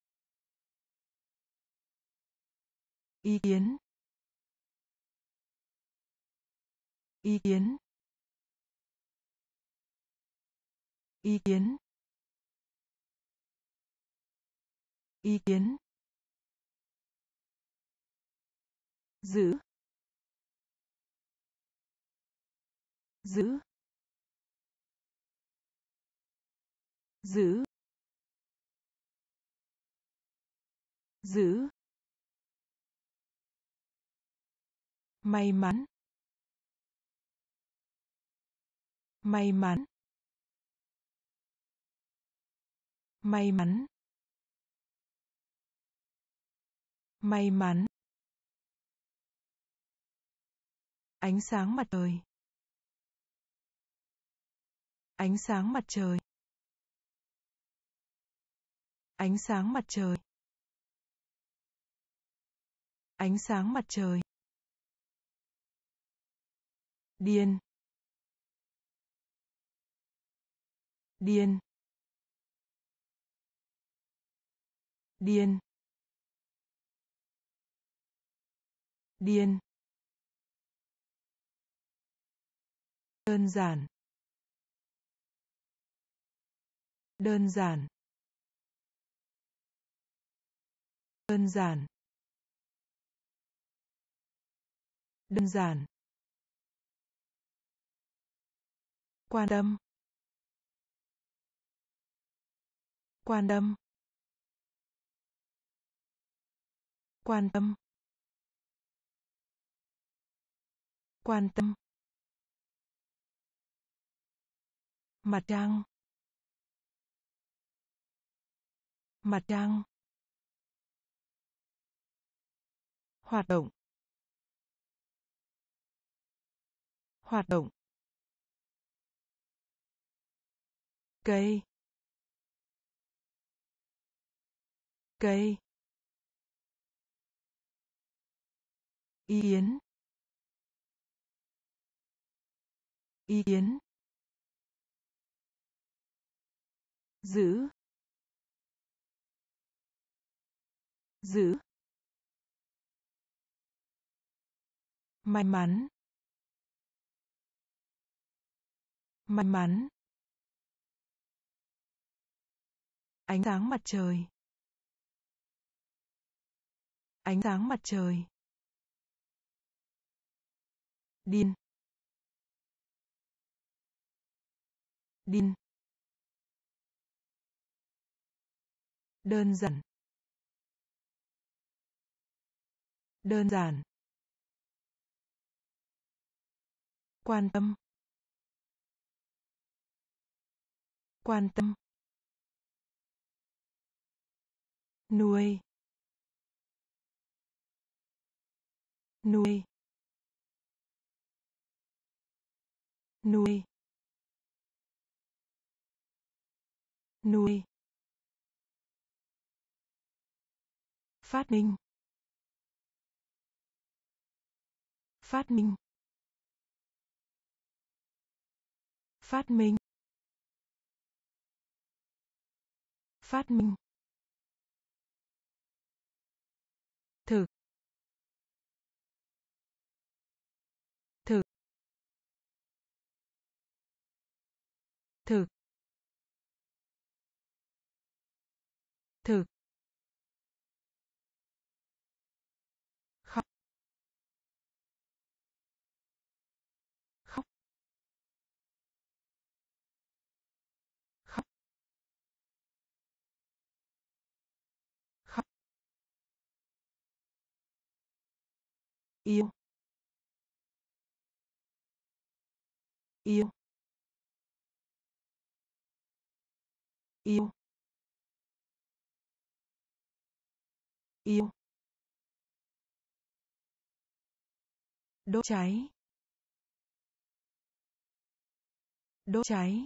A: Ý kiến. Ý kiến. Ý kiến. Ý kiến. Giữ. Giữ. Giữ. Giữ. May mắn. May mắn. May mắn. May mắn. Ánh sáng mặt trời. Ánh sáng mặt trời. Ánh sáng mặt trời. Ánh sáng mặt trời. Điên. Điên. Điên. Điên. Đơn giản. Đơn giản. Đơn giản. Đơn giản. Quan tâm. Quan tâm. Quan tâm. Quan tâm. Mặt trăng. Mặt trăng. Hoạt động. Hoạt động. Cây. Cây. Ý kiến. Ý kiến. Giữ. Giữ. May mắn. May mắn. Ánh sáng mặt trời. Ánh sáng mặt trời. Điên. Điên. Đơn giản. Đơn giản. Quan tâm. Quan tâm. Nuôi. Nuôi. Nuôi. Nuôi. Phát minh. Phát minh. Phát minh. Phát minh. Thực. Thực. Thực. Thực. Khóc. Khóc. Khóc. yêu, yêu, yêu, yêu, đốt cháy, đốt cháy,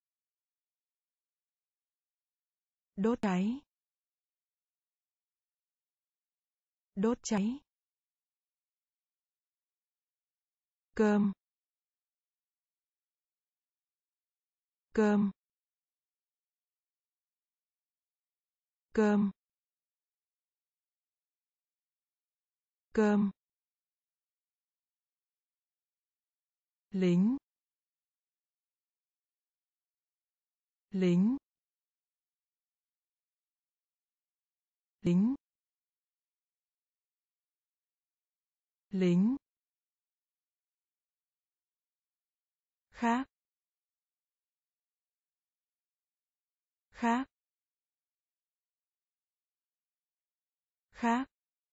A: đốt cháy, đốt cháy, cơm, cơm, cơm, cơm, lính, lính, lính, lính, khác, khác, khác,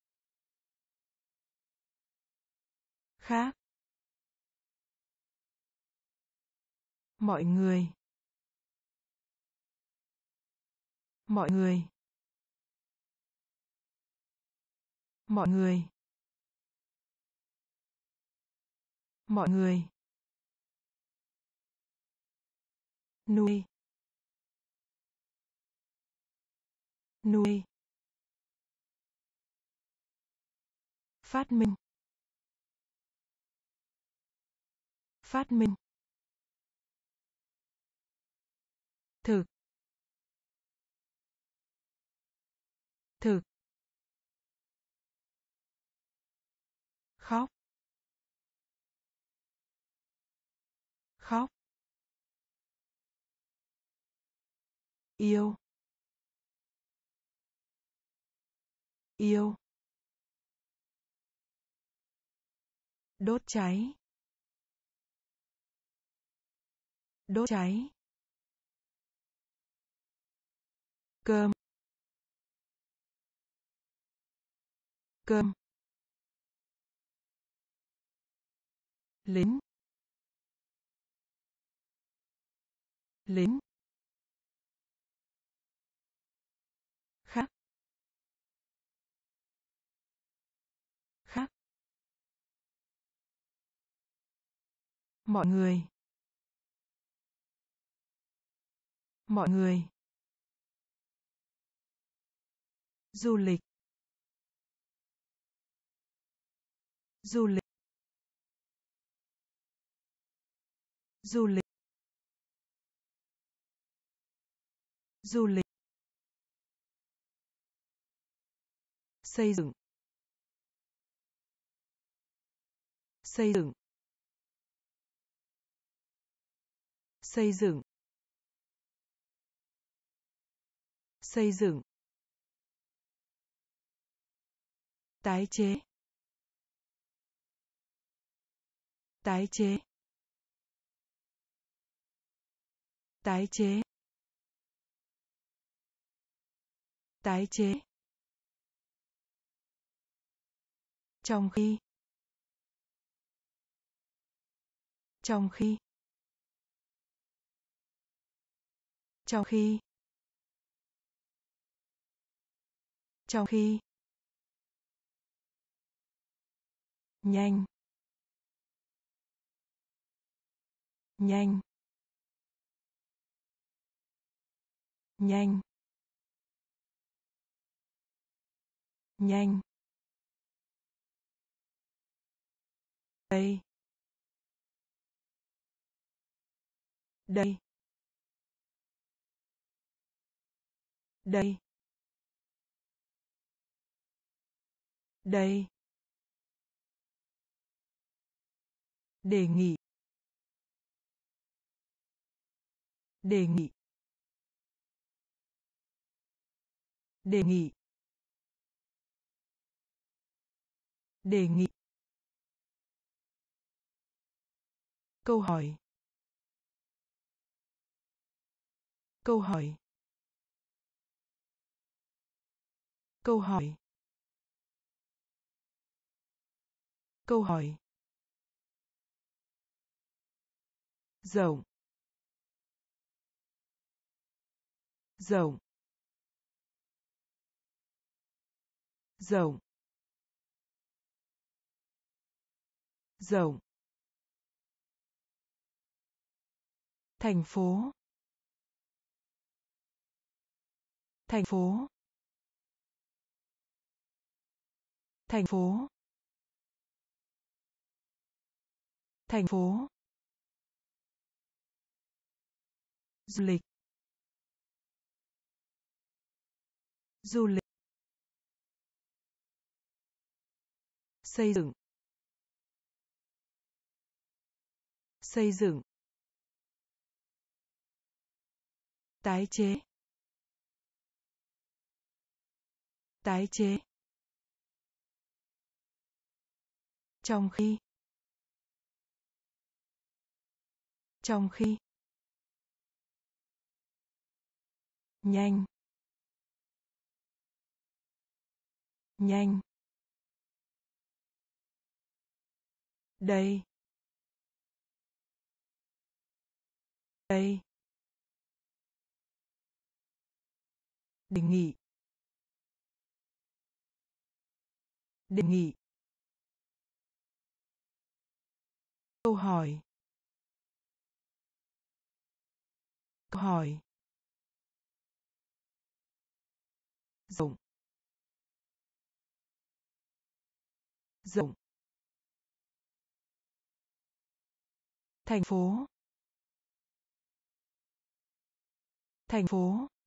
A: khác, mọi người, mọi người, mọi người, mọi người, nuôi, nuôi, phát minh, phát minh, thực, thực, khóc, khóc, yêu, yêu, đốt cháy, đốt cháy, cơm, cơm, lính, lính, khác, khác, mọi người, mọi người, du lịch, du lịch, du lịch, du lịch, xây dựng, xây dựng, xây dựng, xây dựng, tái chế, tái chế, tái chế, tái chế, trong khi, trong khi, trong khi, trong khi, nhanh, nhanh, nhanh, nhanh, đây, đây, đây, đây, đề nghị, đề nghị, đề nghị, đề nghị, câu hỏi, câu hỏi, câu hỏi, Câu hỏi. Rộng. Rộng. Rộng. Rộng. Thành phố. Thành phố. Thành phố. Thành phố. Du lịch. Du lịch. Xây dựng. Xây dựng. Tái chế. Tái chế. Trong khi. Trong khi. Nhanh. Nhanh. Đây. Đây. Đề nghị. Đề nghị. Câu hỏi. Câu hỏi. Rộng. Rộng. Thành phố. Thành phố.